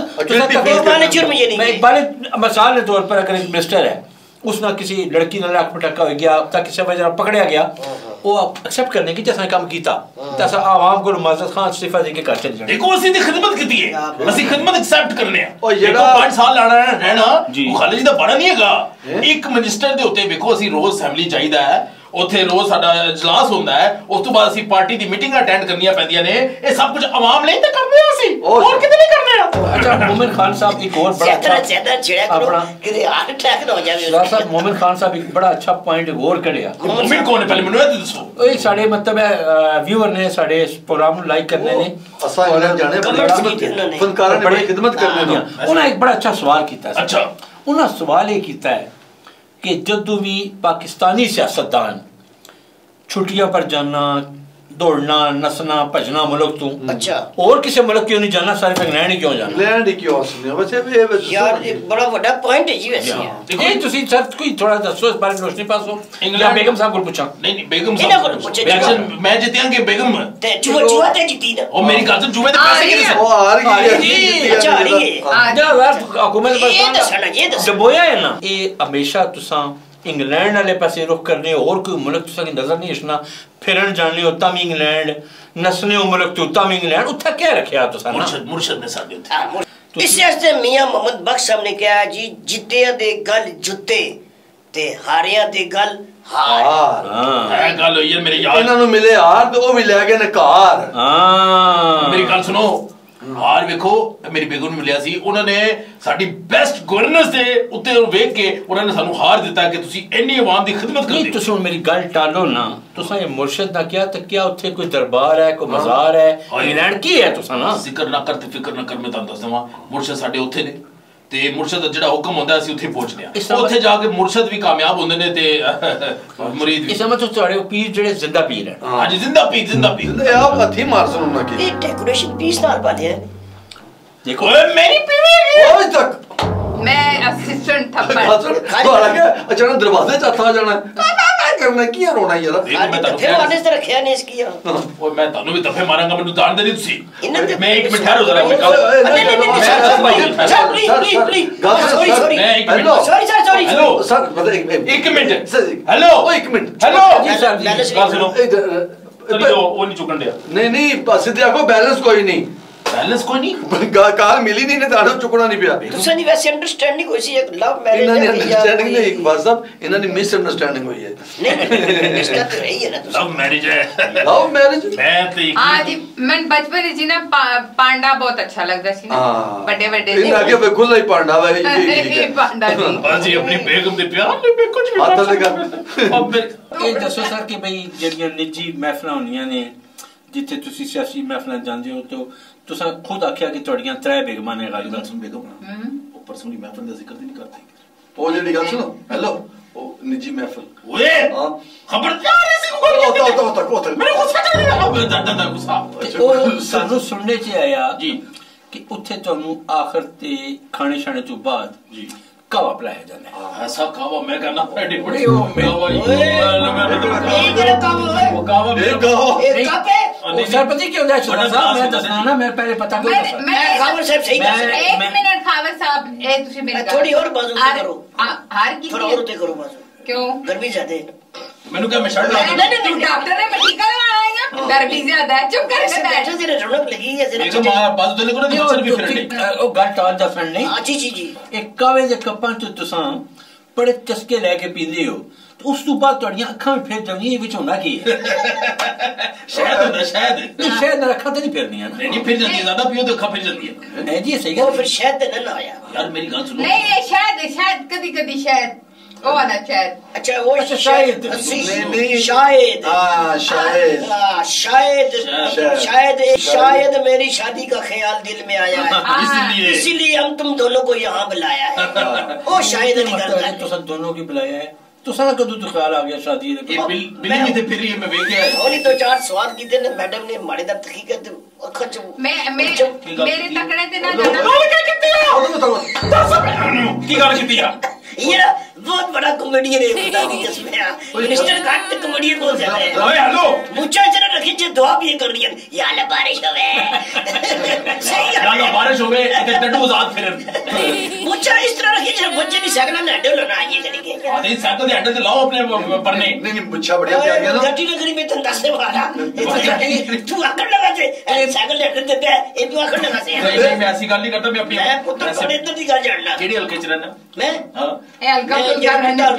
मैं एक बार मिसाल के तौर पर अगर एक मिनिस्टर है उसने किसी लड़की ने लाख पटाखा हो गया ताकि किसी वजह पकड़या गया वो एक्सेप्ट करने की जैसा काम किया तैसा आवाम को माजरत खान इस्तीफा देके घर चले जाए। देखो ਅਸੀਂ ਦੀ ਖਿਦਮਤ ਕੀਤੀ ਹੈ ਅਸੀਂ ਖਿਦਮਤ ਐਕਸੈਪਟ ਕਰਨੇ ਆ ਉਹ ਜਿਹੜਾ ਪੰਜ ਸਾਲ ਲਾਣਾ ਰਹਿਣਾ ਉਹ ਖਾਲੀ ਦਾ ਬੜਾ ਨਹੀਂ ਹੈਗਾ। ਇੱਕ ਮਿਨਿਸਟਰ ਦੇ ਉੱਤੇ ਵੇਖੋ ਅਸੀਂ ਰੋਜ਼ ਅਸੈਂਬਲੀ ਜਾਈਦਾ ਹੈ ਉੱਥੇ ਰੋਜ਼ ਸਾਡਾ ਇਜਲਾਸ ਹੁੰਦਾ ਹੈ ਉਸ ਤੋਂ ਬਾਅਦ ਅਸੀਂ ਪਾਰਟੀ ਦੀ ਮੀਟਿੰਗਾਂ ਅਟੈਂਡ ਕਰਨੀਆਂ ਪੈਂਦੀਆਂ ਨੇ ਇਹ ਸਭ ਕੁਝ ਆਵਾਮ ਲਈ ਤਾਂ ਕਰਦੇ ਆ ਅਸੀਂ ਹੋਰ ਕਿਤੇ ਨਹੀਂ ਕਰਨੇ ਆ। अच्छा मोमिन खान साहब एक और बड़ा ज्यादा ज्यादा छिड़ा करो कि हार्ट अटैक ना हो जाए। राज साहब मोमिन खान साहब एक बड़ा अच्छा पॉइंट गौर करिया। मोमिन कौन है पहले ਮੈਨੂੰ ਇਹ ਦੱਸੋ। एक साडे मतलब है व्यूअर ने साडे प्रोग्राम ਨੂੰ लाइक करने ने ਅਸਾਂ ਇਹਨਾਂ ਜਾਣੇ ਬੜੇ ਫਨਕਾਰਾਂ ਨੇ ਬੜੀ ਖਿਦਮਤ ਕਰਨੇ ਨੇ। ਉਹਨਾਂ ਇੱਕ ਬੜਾ ਅੱਛਾ ਸਵਾਲ ਕੀਤਾ ਸੀ। ਅੱਛਾ ਉਹਨਾਂ ਸਵਾਲ ਇਹ ਕੀਤਾ ਹੈ ਕਿ ਜਦੋਂ ਵੀ ਪਾਕਿस्तानी सियासतदान छुट्टियां पर जाना दौड़ना नसना भजना मुल्क तू अच्छा और किसी मुल्क क्यों नहीं जाना सिर्फ इंग्लैंड ही क्यों जाना इंग्लैंड ही क्यों असली वैसे ये यार एक बड़ा बड़ा पॉइंट है जी वैसे ये ਤੁਸੀਂ सर कोई थोड़ा दसो इस बारे में रोशनी पास हो या बेगम साहब को पूछा नहीं नहीं बेगम साहब को पूछे इलेक्शन मैं जीतिया के बेगम ते जुआ जुआ ते जीती ना और मेरी गाजन जुए ते पैसे किने से वो हार गई जी अच्छा हार गई आ यार हुकूमत बस ये दसना ये दस दबोया है ना ये हमेशा तुसा इंग्लैंड वाले पासे रुख करने और कोई मुल्क तुसा की नजर नहीं हटना फिरन जाने होता भी इंग्लैंड नसने हो मुल्क तो होता भी इंग्लैंड उत्था क्या रखया तुसा ना मुर्शद मुर्शद ने साडे उत्ते इस वास्ते मियां मोहम्मद बख्श साहब ने कहा जी जित्तियां दे गल जुत्ते ते हारियां दे गल हार हां ਇਹ ਗੱਲ ਹੋਈ ਹੈ ਮੇਰੇ ਯਾਰ ਇਹਨਾਂ ਨੂੰ ਮਿਲੇ ਹਾਰ ਤੇ ਉਹ ਵੀ ਲੈ ਗਏ ਨੇ ਕਾਰ। हां ਮੇਰੀ ਗੱਲ ਸੁਣੋ ਹਾਰ ਵੇਖੋ ਮੇਰੀ ਬੇਗਮ ਨੂੰ ਮਿਲਿਆ ਸੀ ਉਹਨਾਂ ਨੇ ਸਾਡੀ ਬੈਸਟ ਗਵਰਨੈਂਸ ਦੇ ਉੱਤੇ ਵੇਖ ਕੇ ਉਹਨਾਂ ਨੇ ਸਾਨੂੰ ਹਾਰ ਦਿੱਤਾ ਕਿ ਤੁਸੀਂ ਇੰਨੀ ਆਵਾਮ ਦੀ ਖਿਦਮਤ ਕਰਦੇ नहीं तुसी हुन मेरी गल टालो ना तुसा ये मुर्शिद दा क्या ते क्या उत्थे कोई दरबार है कोई मजार है इंग्लैंड की है तुसा ना ਜ਼ਿਕਰ ਨਾ ਕਰ ਤੇ ਫਿਕਰ ਨਾ ਕਰ ਮੈਂ ਤੁਹਾਨੂੰ ਦੱਸ ਦਵਾਂ ਮੁਰਸ਼ਦ ਸਾਡੇ ਉੱਥੇ ਨੇ ਤੇ ਮੁਰਸ਼ਦ ਦਾ ਜਿਹੜਾ ਹੁਕਮ ਹੁੰਦਾ ਅਸੀਂ ਉੱਥੇ ਪਹੁੰਚਦੇ ਆ ਉੱਥੇ ਜਾ ਕੇ ਮੁਰਸ਼ਦ ਵੀ ਕਾਮਯਾਬ ਹੁੰਦੇ ਨੇ ਤੇ ਮੁਰੀਦ ਵੀ इस मतलब ਤੁਹਾਡੇ ਪੀਰ ਜਿਹੜੇ ਜ਼ਿੰਦਾ ਪੀਰ ਹੈ ਹਾਂਜੀ ਜ਼ਿੰਦਾ ਪੀਰ ਜ਼ਿੰਦਾ ਪੀਰ ਇਹ ਆਪ ਹੱਥੀ ਮਾਰ ਸੁਣੋ ਨਾ ਕੀ ये डेकोरेशन पीस नाल वाले है देखो ਓਏ ਮੇਰੀ ਪੀਰ ਓਏ ਤੱਕ मैं असिस्टेंट थप्पड़ ਤੁਹਾਡਾ ਕਿ ਅਚਾਨਕ ਦਰਵਾਜ਼ੇ ਚ ਹੱਥ ਆ ਜਾਣਾ ਕਰਨਾ ਕੀ ਰੋਣਾ ਯਾਰ फिर वाने से रखया ने इसकी ਓਏ ਮੈਂ ਤੁਹਾਨੂੰ ਵੀ ਦਫੇ ਮਾਰਾਂਗਾ ਮੈਨੂੰ ਜਾਣ ਦੇ ਨਹੀਂ ਤੁਸੀਂ ਇਹਨਾਂ ਦੇ ਮੈਂ ਇੱਕ ਮਿੰਟ ਠਹਿਰੋ ਜ਼ਰਾ ਮੈਂ सॉरी सॉरी मैं एक minute sorry sir sorry hello sir ਮਤਲਬ एक मिनट हेलो ਓ ਇੱਕ ਮਿੰਟ हेलो जी सर जी ਗੱਲ ਸੁਣੋ इधर- ਚਲੀ ਜਾਓ ਉਹ ਨਹੀਂ ਚੁੱਕਣ ਦਿਆ ਨਹੀਂ ਨਹੀਂ ਸਿੱਧੇ ਆਖੋ ਬੈਲੈਂਸ ਕੋਈ ਨਹੀਂ बैलेंस कोई नहीं ਗਾ- ਕਾਰ ਮਿਲੀ ਨਹੀਂ ਨੇ ਤੁਹਾਨੂੰ ਚੁੱਕਣਾ ਨਹੀਂ ਪਿਆ दूसरा नहीं वैसे अंडरस्टैंडिंग हुई सी एक लव ਇਹਨਾਂ मैरिज ਨੇ ਅੰਡਰਸਟੈਂਡਿੰਗ ਨਹੀਂ ਇਕਬਾਲ ਸਾਹਿਬ ਇਹਨਾਂ ਦੀ ਮਿਸ ਅੰਡਰਸਟੈਂਡਿੰਗ ਹੋਈ ਹੈ नहीं इसका तो रही है ना दूसरा लव मैरिज है ਲਵ ਮੈਰਿਜ मैं तो हाँ जी मैं बचपन जी ना पा- पांडा बहुत अच्छा लगता सी ना ਹਾਂ बड़े बड़े ਇਹਨਾਂ ਅੱਗੇ ਫੇ ਖੁੱਲਾ ਹੀ ਪਾਂਡਾ ਵਾ ਇਹ ये पांडा जी बाजी अपनी बेगम दे प्यार ने मैं कुछ भी हत्थ कर लगा। सकता। अब मैं- ਇਹ ਦੱਸੋ ਸਰ ਕਿ ਭਈ ਜਿਹੜੀਆਂ ਨਿੱਜੀ ਮਹਿਫਲਾਂ ਹੁੰਦੀਆਂ ਨੇ ਜਿੱਥੇ ਤੁਸੀਂ ਸਿਆਸੀ ਮਹਿਫਲਾਂ ਜਾਂਦੇ ਹੋ ਤਾਂ ਤੁਸੀਂ ਖੁਦ ਆਖਿਆ ਕਿ ਤੁਹਾਡੀਆਂ ਤਰੇ ਬੇਗਮਾਂ ਨੇ ਗਾਲੀ ਗੱਲ ਸੁਣ ਬੇਗਮ ਉਹ ਪਰਸੋਂ ਦੀ महफिल ਦਾ ਜ਼ਿਕਰ ਨਹੀਂ ਕਰਦੇ ਉਹ ਜਿਹੜੀ ਗੱਲ ਸੁਣੋ ਹੈਲੋ ਉਹ ਨਿੱਜੀ ਮਹਿਫਲ ओए ਹਾਂ खबरदार ऐसे को ਉਹ बोल ਤਾਂ ਉਹ ਤਾਂ ਉਹ ਤਾਂ मेरे गुस्सा चढ़ गया अब दादा दा गुस्सा ਤੇ ਉਹ ਸਾਨੂੰ ਸੁਣਨੇ ਚ ਆਇਆ जी ਕਿ ਉੱਥੇ ਤੁਹਾਨੂੰ ਆਖਰ ਤੇ ਖਾਣੇ ਛਾਣੇ ਤੋਂ ਬਾਅਦ जी ਕਾਵਾ ਪਿਲਾਇਆ ਜਾਂਦਾ ਹੈ ऐसा कावा मैं करना एडी बड़ी नहीं, वो मैं- कावा ये जरा काम है वो कावा ਇਹ ਕਹੋ एक कप है ਉਹ ਸਰਪੰਚ ਕੀ ਹੁੰਦਾ ਸ਼ੁਰੂ ਸਾਹਿਬ ਮੈਂ ਦੱਸਣਾ ਨਾ ਮੈਂ ਪਹਿਲੇ ਪਤਾ ਕਰ मैं ਦੱਸਾਂ मैं खावर साहब सही कर मैं- एक मैं- मिनट खावर साहब ए तुसी मेरे थोड़ी और बाजू से करो। हार की थोड़ा और उते करो बाजू क्यों गर्मी ज्यादा है मैंने क्या मैं शर्ट ला नहीं नहीं नहीं डॉक्टर ने मैं टीका लगाया है गर्मी ज्यादा है चुप कर ऐसे के बैठो बैठ जरा रौनक लगी है जरा बेगम आ बाजू तो लेको ना ਨਹੀਂ, मच्छर भी ਉਹ फिरने ਤੁਸੀਂ- ਉਹ ਗੱਲ ਟਾਲ ਦਾ ਫਰਕ ਨਹੀਂ हाँ जी जी जी ਇੱਕ ਕਾਵੇ ਦੇ ਕੱਪਾਂ ਚ ਤੁਸੀਂ ਬੜੇ ਚਸਕੇ ਲੈ ਕੇ ਪੀਂਦੇ ਹੋ ਤੇ ਉਸ ਤੋਂ ਬਾਅਦ ਤੁਹਾਡੀਆਂ ਅੱਖਾਂ ਵੀ ਫਿਰ ਜਾਂਦੀਆਂ ਇਹ ਵਿੱਚ ਹੁੰਦਾ ਕੀ ਹੈ शायद होता शायद ਨਹੀਂ ਸ਼ਾਇਦ ਨਾਲ ਅੱਖਾਂ ਤੇ ਨਹੀਂ ਫਿਰਦੀਆਂ ਨਾ नहीं नहीं फिर जाती है ज्यादा पियो तो खा फिर जाती है ਹੈ ਜੀ ਇਹ ਸਹੀ वो ਗੱਲ फिर शायद ना आया यार मेरी गल सुनो नहीं ये शायद शायद कभी कभी शायद ओ वाला शायद अच्छा वो अच्छा, शायद। अस्सी- नहीं, नहीं। शायद हाँ शायद हाँ, शायद शायद। शायद शायद मेरी शादी का ख्याल दिल में आया है इसलिए इसीलिए हम तुम दोनों को यहाँ बुलाया है वो शायद नहीं मतलब है करता ਤੁਸੀਂ ਦੋਨੋਂ ਕੀ ਬੁਲਾਇਆ ਹੈ ਤੁਸੀਂ ਨਾ ਕਦੋਂ ਤੋਂ ਖਿਆਲ ਆ ਗਿਆ ਸ਼ਾਦੀ ये ਦਾ बिल बिल में थे फिर ये मैं वेख गया होनी तो चार सवाल की थे ना मैडम ने माड़े दा हकीकत अखर च मैं मैं ठीक है। मेरे तकड़े ते ना जाना की गल कीती है ये बहुत बड़ा कॉमेडियन है खुदा की कसम है मिनिस्टर काट तो कॉमेडियन बोल जाता है ओए हेलो मुझे जरा रखी जे दुआ भी कर रही है या ले बारिश होवे सही है या बारिश होवे ते टड्डू आजाद फिरन मुझे इस तरह रखी जे बच्चे की साइकिल ना हटो ना ये करेंगे हां ये साइकिल दे हटो ते लाओ अपने परने नहीं नहीं मुच्छा बढ़िया पे आ गया ना गट्टी नगरी में तंदा से वाला तू आकर लगा से साइकिल ले करते पे ये तू आकर लगा से नहीं मैं ऐसी गल नहीं करता मैं अपनी मैं पुत्र को इधर दी गल जानना केड़ी हल्के च रहना मैं हां ए हल्का फुल्का रहना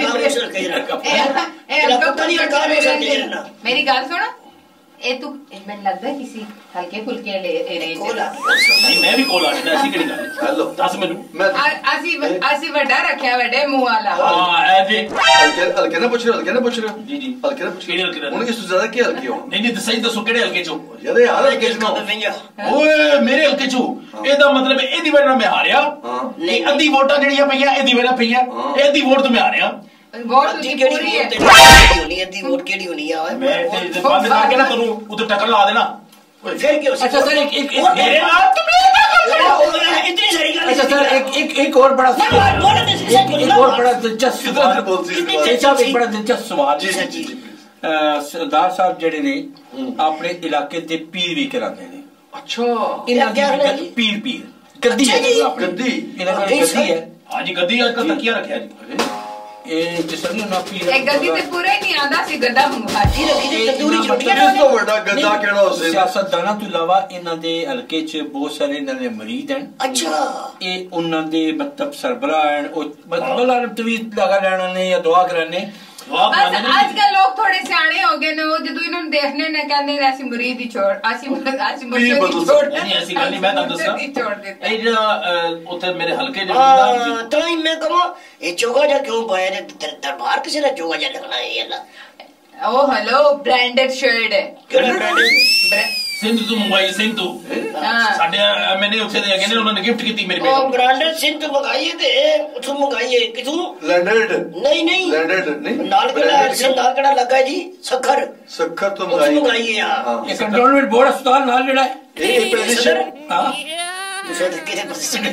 ए हल्का फुल्का मेरी गल सुन ए तू ਮੈਨੂੰ ਲੱਗਦਾ ਕਿਸੇ ਹਲਕੇ ਫੁਲਕੇ ਏਰੀਏ ਚ ਨਹੀਂ ਮੈਂ ਵੀ ਕੋਲ ਆਣਾ ਐਸੀ ਕਿਹੜੀ ਗੱਲ हेलो ਦੱਸ ਮੈਨੂੰ मैं ਅਸੀਂ ਅਸੀਂ ਵੱਡਾ ਰੱਖਿਆ ਵੱਡੇ ਮੂੰਹ ਵਾਲਾ ਹਾਂ ਐ ਜੀ हल्के हल्के ना पूछ रहे हो हल्के ना पूछ रहे हो जी जी हल्के ना पूछ केड़ी हल्के ना उनके से ज्यादा क्या हल्के हो नहीं नहीं सही ਦੱਸੋ ਕਿਹੜੇ ਹਲਕੇ ਚੋਂ यार यार हल्के किसका ना दफेंगे ਓਏ ਮੇਰੇ ਹਲਕੇ ਚੋਂ ਇਹਦਾ ਮਤਲਬ ਇਹਦੀ ਵਜ੍ਹਾ ਨਾਲ ਮੈਂ ਹਾਰਿਆ हां ਨਹੀਂ ਅੱਧੀ ਵੋਟਾਂ ਜਿਹੜੀਆਂ ਪਈਆਂ ਇਹਦੀ ਵਜ੍ਹਾ ਪਈਆਂ ਇਹਦੀ ਵੋਟ ਤੋਂ ਮੈਂ ਹਾਰਿਆ ਵੋਟ ਅੱਧੀ ਦੀ ਕਿਹੜੀ ਪੂਰੀ ਹੈ ਵੋਟ ਹੋਣੀ ਅੱਧੀ ਵੋਟ ਕਿਹੜੀ ਹੋਣੀ ਆ ਮੈਂ ਤੇ ਬੰਦ ਕਰਕੇ ਨਾ ਤੈਨੂੰ ਉੱਤੇ ਟੱਕਰ ਲਾ ਦੇਣਾ फिर क्यों अच्छा सर एक एक वोट ए, एक आ, तुमने क्या कर रहे हो? इतनी सारी गाली अच्छा सर एक एक एक और बड़ा ना, ना, बोलो ना, सर, एक एक और बड़ा दिलचस्प कितना सवाल बोल सी शेख साहब एक बड़ा दिलचस्प सवाल जी जी जी जी ਅਹ ਸਰਦਾਰ ਸਾਹਿਬ ਜਿਹੜੇ ਨੇ ਆਪਣੇ ਇਲਾਕੇ ਦੇ ਪੀਰ ਵੀ ਕਰਾਉਂਦੇ ਨੇ अच्छा ਇਹਨਾਂ ਕਿਆ ਦੀ ਹੈ ਜੀ? ਪੀਰ ਪੀਰ ਗੱਦੀ ਹੈ ਅੱਛਾ ਜੀ। ਆਪਣੀ। गद्दी ਇਹਨਾਂ ਦੀ ਗੱਦੀ ਹੈ हाँ जी गद्दी आजकल तकिया रखे जी ਇਹ ਜਿਸ ਤਰ੍ਹਾਂ ਨਾ ਪੀਰ ਇਹ ਗੱਦੀ ਤੇ ਪੂਰਾ ਹੀ ਨਹੀਂ ਆਂਦਾ ਸੀ ਗੱਦਾ ਮੰਗਵਾ जी रखी थी तंदूरी रोटियां इस तो बड़ा गद्दा केड़ा हो से ਸਿਆਸਤਦਾਨਾਂ ਤੋਂ ਇਲਾਵਾ ਇਹਨਾਂ ਦੇ ਹਲਕੇ 'ਚ ਬਹੁਤ ਸਾਰੇ ਇਹਨਾਂ ਦੇ ਮਰੀਦ ਹਨ अच्छा ਇਹ ਉਹਨਾਂ ਦੇ ਮਤਲਬ ਸਰਬਰਾਹ ਹਨ ਉਹ ਮਤਲਬ ਤਵੀਤ ਲਗਾ ਲੈਣਾ ਨੇ ਜਾਂ ਦੁਆ ਕਰਾਣੇ जवाब ਬਸ मांगने ਅੱਜ ਕੱਲ ਲੋਕ ਥੋੜੇ ਸਿਆਣੇ ਹੋ ਗਏ ਨੇ ਉਹ ਜਦੋਂ ਇਹਨਾਂ ਨੂੰ ਦੇਖਣੇ ਨੇ ਕਹਿੰਦੇ ਨੇ ਅਸੀਂ ਮੁਰੀਦ ਹੀ ਛੋੜ ਅਸੀਂ ਅਸੀਂ ਮੁਰਸ਼ਦ ਹੀ ਬਦਲ ਛੋੜ नहीं ऐसी गल नहीं मैं ਤੁਹਾਨੂੰ ਦੱਸਾਂ ਮੁਰਸ਼ਦ ਹੀ ਛੋੜ ਦਿੱਤੇ ਇਹ ਜਿਹੜਾ ਉੱਥੇ ਮੇਰੇ ਹਲਕੇ हाँ, ਜਿਹੜੇ तो ही मैं कहूँ ये चोगा जा क्यों पाया रे दर- दरबार किसी ने चोगा जा लगना है ये अल्लाह ਉਹ ਹਲੋ ਬ੍ਰਾਂਡਡ ਸ਼ਰਟ ਹੈ क्यों ब्रांड Bra- ਸਿੰਧ ਤੋਂ ਮੰਗਵਾਈ ਸਿੰਧ ਤੋਂ ਹਾਂ ਸਾਡੇ ਮੈਨੇ ਉੱਥੇ ਦੇ ਹੈਗੇ ਨੇ ਉਹਨਾਂ ਨੇ ਗਿਫਟ ਕੀਤੀ ਮੇਰੇ ओ ਬੇਟੇ ब्रांडेड सिंह तो मंगाइए थे उठो मंगाइए किथू लैंडेड नहीं नहीं लैंडेड नहीं नाल कड़ा सिंह नाल कड़ा लगा है जी सखर सखर तो उठो मंगाई मंगाइए यार हां ਇਹ ਕੰਟਰੋਲਮੈਂਟ ਬੋਰਡ ਹਸਪਤਾਲ ਨਾਲ ਜਿਹੜਾ ਹੈ ये पहली शर्ट ਹਾਂ दूसरे किथे पसंद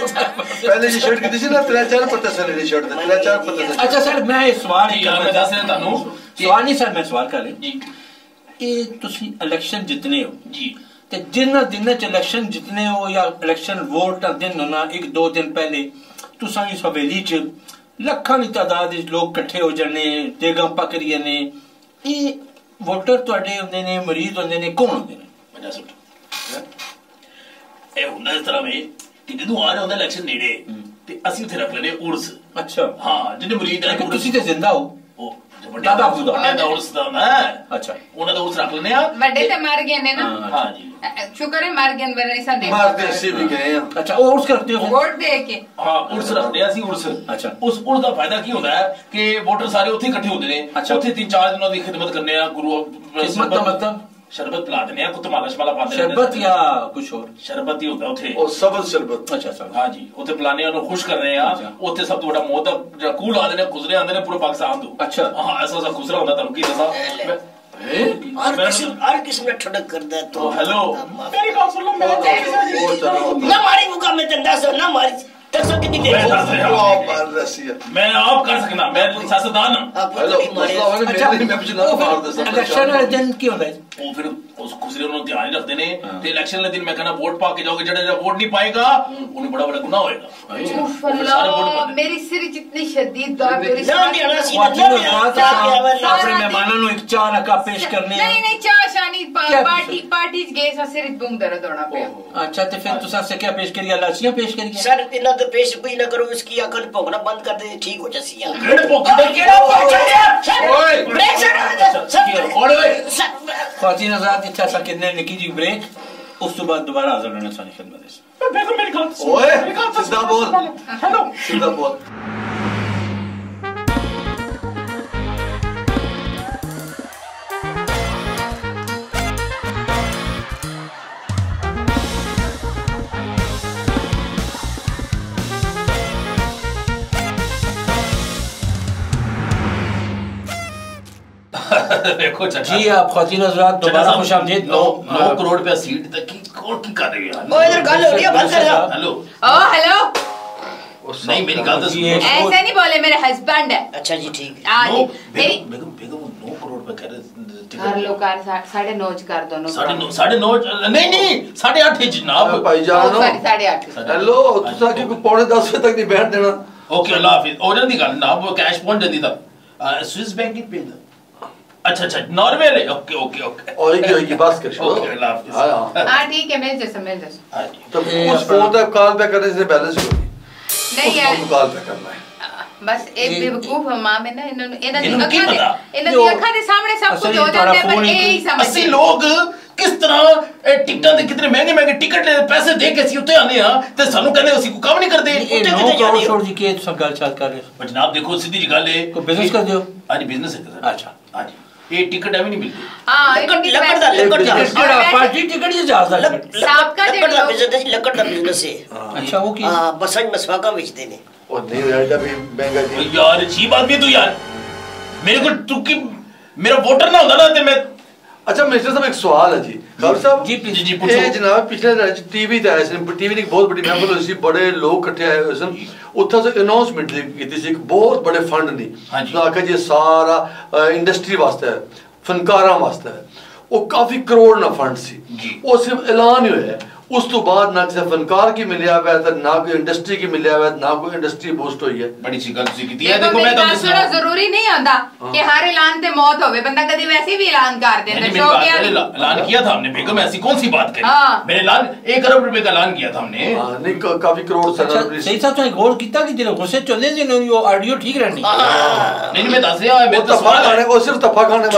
पहले जी शर्ट कितनी सी ना त्रै चार पत्ते से मेरी शर्ट त्रै चार पत्ते से ਅੱਛਾ ਸਰ ਮੈਂ ਇਹ ਸਵਾਲ ਠੀਕ ਆ ਮੈਂ ਦੱਸ ਰਿਹਾ ਤੁਹਾਨੂੰ ਸਵਾਲ ਨਹੀਂ ਸਰ ਮੈਂ ਸਵਾਲ ਕਰ ਰਿਹਾ ਜੀ ਇਹ ਤੁਸੀਂ ਇਲੈਕਸ਼ਨ ਜਿੱਤਨੇ ਹੋ ਜੀ ਤੇ ਜਿੰਨਾ ਦਿਨਾਂ ਚ ਇਲੈਕਸ਼ਨ ਜਿੱਤਨੇ ਹੋ ਜਾਂ ਇਲੈਕਸ਼ਨ ਵੋਟ ਦਾ ਦਿਨ ਹੋਣਾ ਇੱਕ ਦੋ ਦਿਨ ਪਹਿਲੇ ਤੁਸੀਂ ਇਸ ਹਵੇਲੀ ਚ ਲੱਖਾਂ ਦੀ ਤਾਦਾਦ ਵਿੱਚ ਲੋਕ ਇਕੱਠੇ ਹੋ ਜਾਣੇ ਦੇਗਾਂ ਪਕੜੀਆਂ ਨੇ ਇਹ ਵੋਟਰ ਤੁਹਾਡੇ ਹੁੰਦੇ ਨੇ ਮਰੀਜ਼ ਹੁੰਦੇ ਨੇ ਕੌਣ ਹੁੰਦੇ ਨੇ ਮੈਂ ਦੱਸ ਇਹ ਹੁੰਦਾ ਇਸ ਤਰ੍ਹਾਂ ਵੇ ਕਿ ਜਦੋਂ ਆ ਰਿਹਾ ਹੁੰਦਾ ਇਲੈਕਸ਼ਨ ਨੇੜੇ ਤੇ ਅਸੀਂ ਉੱਥੇ ਰੱਖ ਲੈਨੇ ਉਰਸ ਅੱਛਾ ਹਾਂ ਜਿਹਨੇ ਮਰੀਦ ਹੈ ਲੇਕਿਨ ਤੁਸੀਂ ਤੇ ਜ਼ਿੰਦਾ ਹੋ ਉਹ ਦਾਦਾ ਬੁੱਢਾ। ਵੱਡਾ ਦਾ ਉਰਸ ਦਾ ਹੁੰਦਾ ਹੈ ਅੱਛਾ ਉਹਨਾਂ ਦਾ ਉਰਸ ਰੱਖ ਲੈਨੇ ਆ ਵੱਡੇ ਤੇ ਮਰ ਗਏ ਨੇ ਨਾ ਹਾਂ। ਹਾਂ ਜੀ ਸ਼ੁਕਰ ਹੈ ਮਰ ਗਏ ਵਰਨੇ ਸਾ ਦੇ मारते से भी गए हैं ਅੱਛਾ ਉਹ ਉਸ ਕਰਦੇ ਹੋ ਵੋਟ ਦੇ ਕੇ ਹਾਂ ਉਰਸ ਰੱਖਦੇ ਆ ਅਸੀਂ ਉਰਸ ਅੱਛਾ। ਉਸ ਉਰਸ ਦਾ ਫਾਇਦਾ ਕੀ ਹੁੰਦਾ ਹੈ ਕਿ ਵੋਟਰ ਸਾਰੇ ਉੱਥੇ ਇਕੱਠੇ ਹੁੰਦੇ ਨੇ ਅੱਛਾ। ਉੱਥੇ ਤਿੰਨ ਚਾਰ ਦਿਨਾਂ ਦੀ ਖਿਦਮਤ ਕਰਨੇ ਆ ਗੁਰੂ ਕਿਸਮਤ ਦਾ ਮਤਲਬ ਸ਼ਰਬਤ ਪਿਲਾ ਦਿੰਦੇ ਆ ਕੁੱਤ ਮਾਲਾ ਸ਼ਮਾਲਾ ਪਾਉਂਦੇ ਰਹਿੰਦੇ ਸ਼ਰਬਤ ਨੇ। ਜਾਂ ਕੁਝ ਹੋਰ ਸ਼ਰਬਤ ਹੀ ਹੁੰਦਾ ਉੱਥੇ और सबज शरबत ਅੱਛਾ ਸਰ ਹਾਂ ਜੀ ਉੱਥੇ ਪਿਲਾਣੇ ਉਹਨੂੰ ਖੁਸ਼ ਕਰ ਰਹੇ ਆ ਅੱਛਾ। ਉੱਥੇ ਸਭ ਤੋਂ ਵੱਡਾ ਮੌਤ ਦਾ ਜਿਹੜਾ ਕੂਲ ਆਦੇ ਨੇ ਗੁਜ਼ਰੇ ਆਉਂਦੇ ਨੇ ਪੂਰੇ ਪਾਕਿਸਤਾਨ ਤੋਂ ਅੱਛਾ। ਹਾਂ ਐਸਾ ਐਸਾ ਗੁਜ਼ਰਾ ਹੁੰਦਾ ਤੁਹਾਨੂੰ ਕੀ ਦੱਸਾਂ ਮੈਂ- हर किस्म हर किस्म में ठुडक करता है तो तो हेलो मेरी बात सुन लो मैं वो चलो ना मारी मुका में तंदा से ना मारी दसो कितनी देर मैं दस रहा वाह, हूं। मार रसिया मैं आप कर सकना मैं सियासतदान हूं आप हेलो पूरी मारे मसला होने ਅੱਛਾ मेरे मैं कुछ ना मार दे सकता ਇਲੈਕਸ਼ਨ ਵਾਲੇ ਦਿਨ ਕੀ ਹੁੰਦਾ ਹੈ ਉਹ ਫਿਰ ਉਸ ਗੁਜ਼ਰੇ ਨੂੰ ਧਿਆਨ ਹੀ ਰੱਖਦੇ ਨੇ ਹਾਂ। ਤੇ ਇਲੈਕਸ਼ਨ ਵਾਲੇ ਦਿਨ ਮੈਂ ਕਹਿੰਦਾ ਵੋਟ ਪਾ ਕੇ ਜਾਓਗੇ ਜਿਹੜਾ ਜਿਹੜਾ ਵੋਟ ਨਹੀਂ ਪਾਏਗਾ ਉਹਨੂੰ ਬੜਾ ਬੜਾ ਗੁਨਾਹ ਹੋਏਗਾ उफ ਉਹ ਫਿਰ ਸਾਰੇ ਵੋਟ अल्लाह ਪਾਉਂਦੇ ਨੇ। मेरी सिर जितनी शदीद दर्द मेरी ना नहीं आना सी वाजी ना ਨੂੰ ਰਾਤ नहीं ਆਪਣੇ ਮਹਿਮਾਨਾਂ ਨੂੰ ਇੱਕ ਚਾਹ ਨਕਾ ਪੇਸ਼ ਕਰਨੇ ਆ नहीं नहीं चाह शानी पा- क्या पार्टी पार्टी च गए सा सिर बूम दर्द होना पे अच्छा तो फिर तुसा से क्या पेश करिए लाचियां पेश करिए सर इतना तो पेश भी ना करो इसकी अकल भोगना बंद कर दे ठीक हो जासी यार ਕਿਹੜੇ ਭੁੱਖ ਦੇ ਕਿਹੜਾ ओए ब्रेक सर ਓਏ ਓਏ सर खातिन आजाद इच्छा सा कितने निकी जी ब्रेक उस तो बाद दोबारा हाजिर रहना सारी खिदमत है बेगम मेरी बात सुन ओए मेरी बात सुन। सीधा बोल हेलो सीधा बोल देखो चाचा जी आप खातिन आजाद दोबारा खुश आमदीद नौ नौ करोड़ रुपया सीट तक की कौन की कर रही है ओ इधर गल हो रही है बंद कर दो हेलो ओ हेलो नहीं मेरी गल तो ऐसे नहीं बोले, मेरे हस्बैंड है। अच्छा जी ठीक है मेरी बेगम बेगम नौ करोड़ पे कह रहे कर लो कर साढ़े नौ कर दो साढ़े नौ साढ़े नौ नहीं नहीं साढ़े आठ ही जनाब भाईजान साढ़े आठ हेलो तुसा कि पौने दस बजे तक नहीं बैठ देना ओके अल्लाह हाफिज हो जांदी गल ना वो कैश पहुंच जांदी ता स्विस बैंक की पे अच्छा अच्छा नॉर्वे ले ओके ओके ओके होएगी होएगी बस कर छोड़ो ओके अल्लाह हाफिज हां हां ठीक है मिल जैसे मिल जैसे तो उस फोन पे कॉल पे करने से बैलेंस होगी नहीं यार कॉल पे करना है बस एक बेवकूफ मां में ना इन्होंने इन्होंने इन्होंने की पता इन्होंने दी अखां दे सामने सब कुछ हो जाता है पर यही समझ असली लोग किस तरह टिकटां दे कितने महंगे महंगे टिकट ले पैसे दे के सी उत्ते आने हां ते सानू कहंदे ਅਸੀਂ ਕੋਈ ਕੰਮ ਨਹੀਂ ਕਰਦੇ ਉੱਤੇ ਕਿਤੇ ਜਾਣੀ ਛੋੜ ਜੀ ਕੇ ਤੁਸੀਂ ਗੱਲ ਚਾਲ ਕਰ ਰਹੇ ਹੋ जनाब देखो सीधी जी गल है ਕੋਈ ਬਿਜ਼ਨਸ ਕਰਦੇ ਹੋ आज बिजनेस है सर अच्छा हां जी ये टिकट है भी नहीं मिलती हां ਲੱਕੜ ਦਾ ਲੱਕੜ ਦਾ ਕਿਹੜਾ ਪਾਰਟੀ ਟਿਕਟ ਜਾਂ ਜਹਾਜ਼ ਦਾ ਸਾਬਕਾ ਲੱਕੜ ਦਾ ਬਿਜ਼ਨਸ ਲੱਕੜ ਦਾ ਬਿਜ਼ਨਸ ਹੈ ਅੱਛਾ ਉਹ ਕੀ ਹਾਂ ਬਸਾਂ ਮਸਵਾਕਾ ਵੇਚਦੇ ਨੇ और नहीं यार भी महंगा जी यार अच्छी बात भी तू यार मेरे को तू की मेरा वोटर ना होता ना ते मैं अच्छा मिनिस्टर साहब एक सवाल है जी खबर साहब जी जी जी पूछो ये जनाब पिछले टीवी ਤੇ ਆਇਆ ਸੀ टीवी ਦੀ ਬਹੁਤ ਵੱਡੀ ਮਹਿਫਲ ਹੋਈ ਸੀ ਬੜੇ ਲੋਕ ਇਕੱਠੇ ਆਏ ਹੋਏ ਸਨ ਉੱਥੇ ਸੇ ਅਨਾਉਂਸਮੈਂਟ ਕੀਤੀ ਸੀ ਇੱਕ ਬਹੁਤ ਬੜੇ ਫੰਡ ਦੀ ਹਾਂਜੀ ਉਹਨਾਂ ਆਖਿਆ ਜੀ ਸਾਰਾ ਇੰਡਸਟਰੀ ਵਾਸਤੇ ਹੈ ਫਨਕਾਰਾਂ ਵਾਸਤੇ ਹੈ ਉਹ ਕਾਫੀ ਕਰੋੜ ਦਾ ਫੰਡ ਸੀ ਉਹ ਸਿਰਫ ਐਲਾਨ ਹੀ ਹੋਇਆ उस तो बाद ना किसी फनकार की मिलिया हुआ है ना कोई इंडस्ट्री की मिलिया हुआ है ना कोई इंडस्ट्री बूस्ट हुई है बड़ी सी गल सी की है देखो मैं तो सुनो जरूरी नहीं होता कि हर ऐलान पे मौत होवे बंदा कभी वैसे भी ऐलान कर देता शो किया ऐलान किया था हमने बेगम ऐसी कौन सी बात करी मैंने ऐलान एक अरब रुपए का ऐलान किया था हमने हां नहीं काफी करोड़ सही साहब तो गौर किया कि तेरे गुस्से चले दिन वो ऑडियो ठीक रहनी नहीं नहीं मैं दस रहा मैं तो तफा खाने को सिर्फ तफा खाने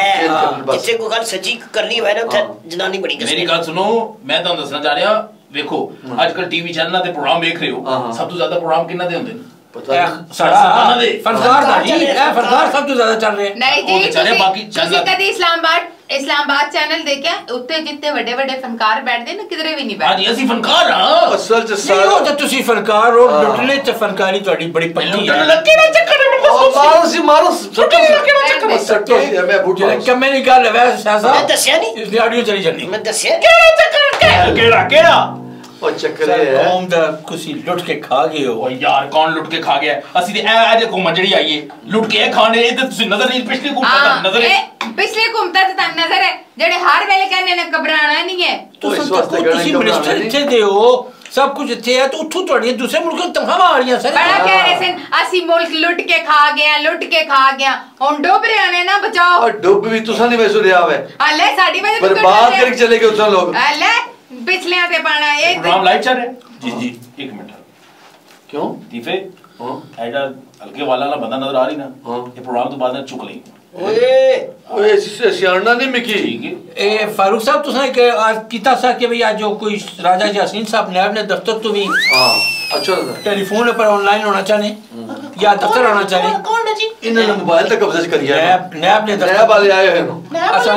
वाला जिससे को गल सच्ची करनी है ना जनानी बड़ी मेरी गल सुनो मैं तो दसना चाह रहा ਵੇਖੋ ਅੱਜ ਕੱਲ ਟੀਵੀ ਚੈਨਲਾਂ ਤੇ ਪ੍ਰੋਗਰਾਮ ਵੇਖ ਰਹੇ ਹੋ ਸਭ ਤੋਂ ਜ਼ਿਆਦਾ ਪ੍ਰੋਗਰਾਮ ਕਿੰਨਾ ਦੇ ਹੁੰਦੇ ਨੇ ਪਤਾ ਸਾਡਾ ਫਨਕਾਰ ਦਾ ਜੀ ਇਹ ਫਨਕਾਰ ਸਭ ਤੋਂ ਜ਼ਿਆਦਾ ਚੱਲ ਰਿਹਾ ਨਹੀਂ ਜੀ ਤੁਸੀਂ ਕਦੀ ਇਸਲਾਮਾਬਾਦ ਇਸਲਾਮਾਬਾਦ ਚੈਨਲ ਦੇਖਿਆ ਉੱਤੇ ਜਿੱਤੇ ਵੱਡੇ ਵੱਡੇ ਫਨਕਾਰ ਬੈਠਦੇ ਨੇ ਕਿਧਰੇ ਵੀ ਨਹੀਂ ਬੈਠਦੇ ਹਾਂਜੀ ਅਸੀਂ ਫਨਕਾਰ ਹਾਂ ਅਸਲ ਚ ਸਾਰਾ ਤਾਂ ਤੁਸੀਂ ਫਨਕਾਰ ਹੋ ਲੁੱਟਣੇ ਚ ਫਨਕਾਰੀ ਤੁਹਾਡੀ ਬੜੀ ਪੱਕੀ ਹੈ ਕਿਹੜਾ ਚੱਕਰ ਹੈ ਮਾਰੋ ਸੀ ਮਾਰੋ ਸੱਟੋ ਕਿਹੜਾ ਚੱਕਰ ਸੱਟੋ ਮੈਂ ਬੁੱਢਾ ਕਮੇ ਨਹੀਂ ਗੱਲ ਵੈ ਸਾਸਾ ਮੈਂ ਦੱਸਿਆ ਨਹੀਂ ਇਸ ਦੀ ਆਡੀਓ ਚਲੀ ਜਾਂਦੀ ਮੈਂ ਦੱਸਿਆ ਕਿਹੜਾ ਚੱਕਰ ਕਿਹੜਾ ਕਿਹੜਾ ਉਹ ਚੱਕਰ ਹੈ ਕੌਮ ਦਾ ਕੁਸੀ ਲੁੱਟ ਕੇ ਖਾ ਗਏ ਹੋ ਓ ਯਾਰ ਕੌਣ ਲੁੱਟ ਕੇ ਖਾ ਗਿਆ ਅਸੀਂ ਤੇ ਇਹ ਅਜੇ ਘੁੰਮਣ ਜਿਹੜੀ ਆਈਏ ਲੁੱਟ ਕੇ ਖਾਣੇ ਇਹ ਤੇ ਤੁਸੀਂ ਨਜ਼ਰ ਨਹੀਂ ਪਿਛਲੀ ਘੁੰਮਤਾ ਨਜ਼ਰ ਹੈ ਪਿਛਲੀ ਘੁੰਮਤਾ ਤੇ ਤਾਂ ਨਜ਼ਰ ਹੈ ਜਿਹੜੇ ਹਰ ਵੇਲੇ ਕਹਿੰਦੇ ਨੇ ਘਬਰਾਣਾ ਨਹੀਂ ਹੈ ਤੁਸੀਂ ਮਿਨਿਸਟਰ ਇੱਥੇ ਦੇ ਹੋ सब कुछ इत्थे है तो उठो तोड़ी दूसरे मुल्कों तनख्वाहां आ रही हैं सर बड़ा कह रहे सन ਅਸੀਂ ਮੁਲਕ ਲੁੱਟ ਕੇ ਖਾ ਗਏ ਲੁੱਟ ਕੇ ਖਾ ਗਏ ਹੁਣ ਡੁੱਬ ਰਹੇ ਨੇ ਨਾ ਬਚਾਓ और डुब भी तुसा नहीं वैसे रिया है हले साडी वजह पर बात करके चले गए उतना लोग हले पिछले ते पाना ये प्रोग्राम लाइव चल रहा है जी जी एक मिनट क्यों दीफे हां एडा हल्के वाला ना बंदा नजर आ रही ना हां ये प्रोग्राम तो बाद में चुक लेंगे ओए ओए सियाना नहीं मिकी ए फारूक साहब तुसा एक आज कीता सा कि भई आज जो कोई राजा यासीन साहब नायब ने दफ्तर तो भी हां अच्छा टेलीफोन पर ऑनलाइन होना चाहे या दफ्तर होना चाहे कौन है जी इन्होंने मोबाइल तक कब्जा कर लिया नायब नायब ने नायब वाले आए हैं अच्छा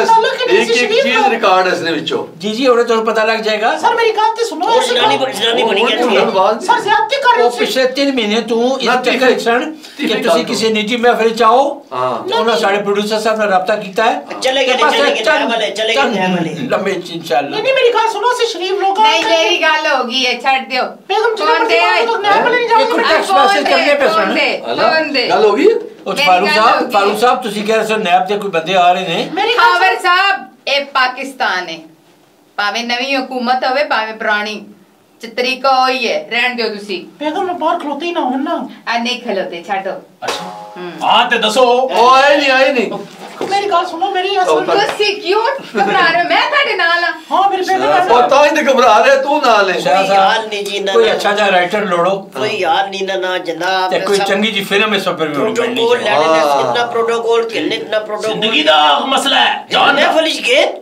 एक एक चीज रिकॉर्ड है इसने विचो जी जी और तो पता लग जाएगा सर मेरी बात तो सुनो जनानी जनानी बनी गई सर ज्यादती कर रहे हो पिछले तीन महीने तू इस चक्कर क्षण कि तुसी किसी निजी महफिल चाहो हां सारे प्रोड्यूसर साहब ने राब्ता कीता है चले गए चले गए नायब वाले चले गए नायब वाले लंबे इंशाल्लाह नहीं मेरी बात सुनो से शरीफ लोग नहीं मेरी गल होगी है छੱਡ ਦਿਓ बेगम कौन दे तो नायब वाले नहीं जाओगे टैक्स मैसेज करने पे सुन कौन दे गल होगी ਉਹ ਫਾਰੂਕ ਸਾਹਿਬ ਫਾਰੂਕ ਸਾਹਿਬ ਤੁਸੀਂ ਕਹਿ ਰਹੇ ਹੋ ਨਾਇਬ ਦੇ ਕੋਈ ਬੰਦੇ ਆ ਰਹੇ ਨੇ ਮੇਰੀ ਖਾਵਰ ਸਾਹਿਬ ਇਹ ਪਾਕਿਸਤਾਨ ਹੈ ਭਾਵੇਂ ਨਵੀਂ ਹਕੂਮਤ ਹੋਵੇ ਭਾਵੇਂ ਪੁਰਾਣੀ ਤਰੀਕਾ ਹੋਈ ਹੈ ਰਹਿਣ ਦਿਓ ਤੁਸੀਂ बेगम ने बाहर खलोते ही ना हो ना ਆ ਨਹੀਂ ਖਲੋਤੇ ਛੱਡੋ अच्छा हां ते दसो ओ आए नहीं आए नहीं मेरी बात सुनो मेरी असल ਤੁਸੀਂ ਕਿਉਂ ਘਬਰਾ ਰਹੇ ਹੋ ਮੈਂ ਤੁਹਾਡੇ ਨਾਲ ਆ हां मेरे बेगम पता ही नहीं घबरा रहे तू ना ले कोई हाल नहीं जी ना कोई अच्छा जा राइटर लोड़ो कोई हाल नहीं ना ना जनाब ते कोई चंगी जी फिल्म इस पर भी प्रोटोकॉल लेने ने इतना प्रोटोकॉल खेलने इतना प्रोटोकॉल जिंदगी दा मसला है जान महफिल गेन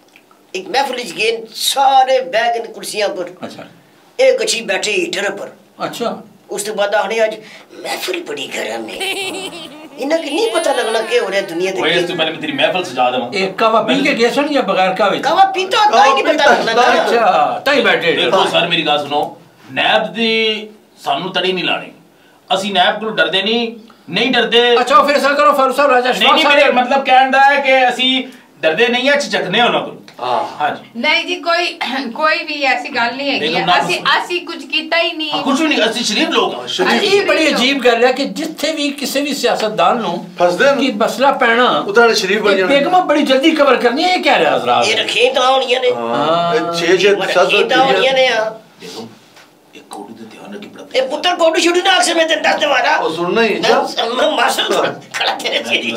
एक महफिल गेन सारे बैग इन कुर्सियां पर अच्छा एक अच्छी बैठे हीटर पर अच्छा उस तो बाद आने आज महफिल बड़ी गरम है इन्हें की नहीं पता लगना के हो रहा दुनिया ओए इससे पहले मैं तेरी महफिल सजा दूं एक कावा पी के गए सन या बगैर कावे कावा पीता था ही नहीं पता लगना अच्छा तई बैठे देखो सर मेरी बात सुनो नैब दी सानू तड़ी नहीं लानी ਅਸੀਂ ਨੈਬ ਕੋਲ ਡਰਦੇ ਨਹੀਂ ਨਹੀਂ ਡਰਦੇ ਅੱਛਾ ਫਿਰ ਐਸਾ ਕਰੋ ਫਾਰੂਕ ਸਾਹਿਬ ਰਾਜਾ ਨਹੀਂ ਨਹੀਂ ਮੇਰੇ ਮਤਲਬ ਕਹਿਣ ਦਾ ਹੈ ਕਿ ਅਸੀਂ ਡਰਦੇ ਨਹੀਂ ਆ ਝਿਜਕਨੇ ਉਹਨਾਂ ਕੋਲ हाँ जी नहीं जी, कोई कोई भी ऐसी गल नहीं है, असि असि कुछ कीता ही नहीं, कुछ भी नहीं, असि शरीफ लोग हां। ये बड़ी अजीब गल है कि जिथे भी किसी भी सियासतदान नु कि मसला पैना उतारे शरीफ बन जाना, बेगम बड़ी जल्दी कवर करनी है। ये क्या है हजरात, ये रखे तो होनियां ने हां छह छह सात तो होनियां ने। देखो एक कोडी तो ध्यान रखी पड़ता ए पुत्र कोडी छुड़ी ना अक्सर में ते दस मारा ओ सुनना ही अच्छा मैं मास्टर खड़ा तेरे चीज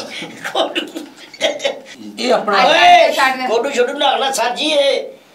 ये अपना कोडू छोडू ना साजी है।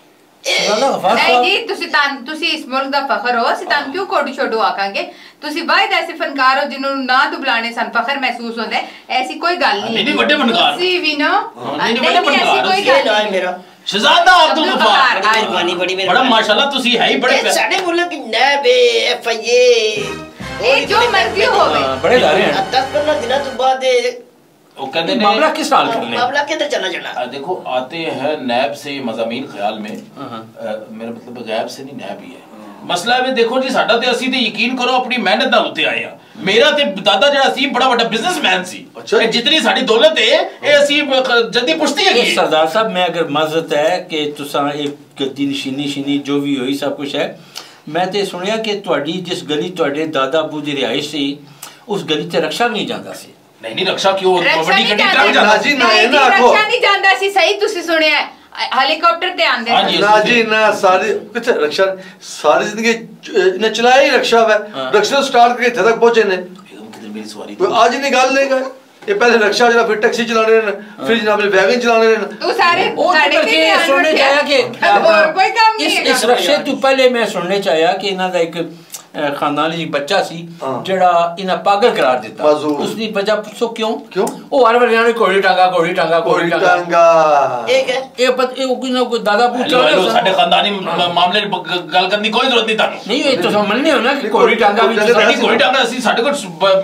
नहीं जी, तुसी तान तुसी इस मुल्क दा फखर हो, ਅਸੀਂ ਤਾਂ ਕਿਉਂ ਕੋਡੂ ਛੋਡੂ ਆਕਾਂਗੇ। ਤੁਸੀਂ ਵਾਹਿਦ ਐਸੇ ਫਨਕਾਰ ਹੋ ਜਿਨ੍ਹਾਂ ਨੂੰ ਨਾ ਦੁਬਲਾਣੇ ਸਨ ਫਖਰ ਮਹਿਸੂਸ ਹੁੰਦਾ ਹੈ, ऐसी कोई गल नहीं। नहीं बड़े फनकार ਤੁਸੀਂ ਵੀ ना नहीं बड़े फनकार कोई गल नहीं। मेरा शहजादा अब्दुल गफ्फार मेहरबानी बड़ी मेरी बड़ा माशाल्लाह तुसी है ही बड़े साडे मुल्क नैब एफ आई ए ए जो मर्जी होवे बड़े दारे हैं। दस पंद्रह दिनों तो बाद वो कहते हैं मामला किस हाल करने, मामला किधर चला जाना। देखो आते हैं नैब से मज़ामीन ख्याल में, मेरा मतलब गैब से नहीं नैब ही है मसला है। देखो जी साडा ते ਅਸੀਂ ਤੇ ਯਕੀਨ ਕਰੋ ਆਪਣੀ ਮਿਹਨਤ ਨਾਲ ਉੱਤੇ ਆਏ ਆ। ਮੇਰਾ ਤੇ ਦਾਦਾ ਜਿਹੜਾ ਸੀ ਬੜਾ ਵੱਡਾ ਬਿਜ਼ਨਸਮੈਨ ਸੀ, ਅੱਛਾ ਜਿਤਨੀ ਸਾਡੀ ਦੌਲਤ ਹੈ ਇਹ ਅਸੀਂ ਜੱਦੀ ਪੁਸ਼ਤੀ ਹੈਗੀ ਹੈ। सरदार साहब मैं अगर मजत है कि तुसा एक गद्दी नशीनी शीनी जो भी होई सब कुछ है, मैं ते सुनिया कि ਤੁਹਾਡੀ जिस गली ਤੁਹਾਡੇ ਦਾਦਾ ਅਬੂ ਦੀ ਰਿਹਾਇਸ਼ ਸੀ उस गली ਤੇ ਰਕਸ਼ਾ ਵੀ ਨਹੀਂ ਜਾਂਦਾ ਸੀ। नहीं नहीं रक्षा क्यों रक्षा बड़ी नहीं गड्डी जांदा ट्रक जाता जी, सी। ना नहीं ये जी, ना आखो। रक्षा नहीं जांदा सी, सही तुसी सुनिया हेलीकॉप्टर ते आंदे हाँ सन। जी, ना जी ना सारी किथे रक्षा सारी जिंदगी ने चलाया ही रक्षा है, रक्षा स्टार्ट करके इथे तक पहुंचे ने। मेरी सवारी कोई आज नहीं गल नहीं गए ये पहले रक्षा जरा फिर टैक्सी चलाने ने, फिर जनाब वैगन चलाने ने। तू सारे ਉਹ साढ़े ਤੇ के ਬਲਕਿ ਸੁਣਨੇ ਚਾਹਿਆ कि और कोई काम नहीं इस है। इस रक्शे ਤੋਂ ਪਹਿਲੇ ਮੈਂ ਸੁਣਨੇ ਚਾਹਿਆ कि ਇਹਨਾਂ ਦਾ ਇੱਕ ਖਾਨਦਾਨੀ ਬੱਚਾ ਸੀ ਜਿਹੜਾ ਇਹਨਾਂ ਪਾਗਲ ਕਰਾਰ ਦਿੱਤਾ। ਉਸ ਦੀ ਵਜ੍ਹਾ ਪੁੱਛੋ ਕਿਉਂ ਕਿਉਂ ਉਹ ਹਰ ਵਾਰ ਜਾਣੇ ਕੋੜੀ ਟਾਂਗਾ ਕੋੜੀ ਟਾਂਗਾ ਕੋੜੀ कोई ਟਾਂਗਾ टांगा एक है ਇਹ ਪਤ ਇਹ ਕੋਈ ਨਾ ਕੋਈ ਦਾਦਾ ਪੁੱਛ हेलो हेलो साडे खानदानी मामले गल करने की कोई जरूरत नहीं तानू ਨਹੀਂ ਇਹ ਤਾਂ ਸਮਝਨੇ ਹੋ ਨਾ ਕਿ ਕੋੜੀ ਟਾਂਗਾ ਵੀ ਸਾਡੀ ਕੋਈ ਟਾਂਗਾ ਅਸੀਂ ਸਾਡੇ ਕੋਲ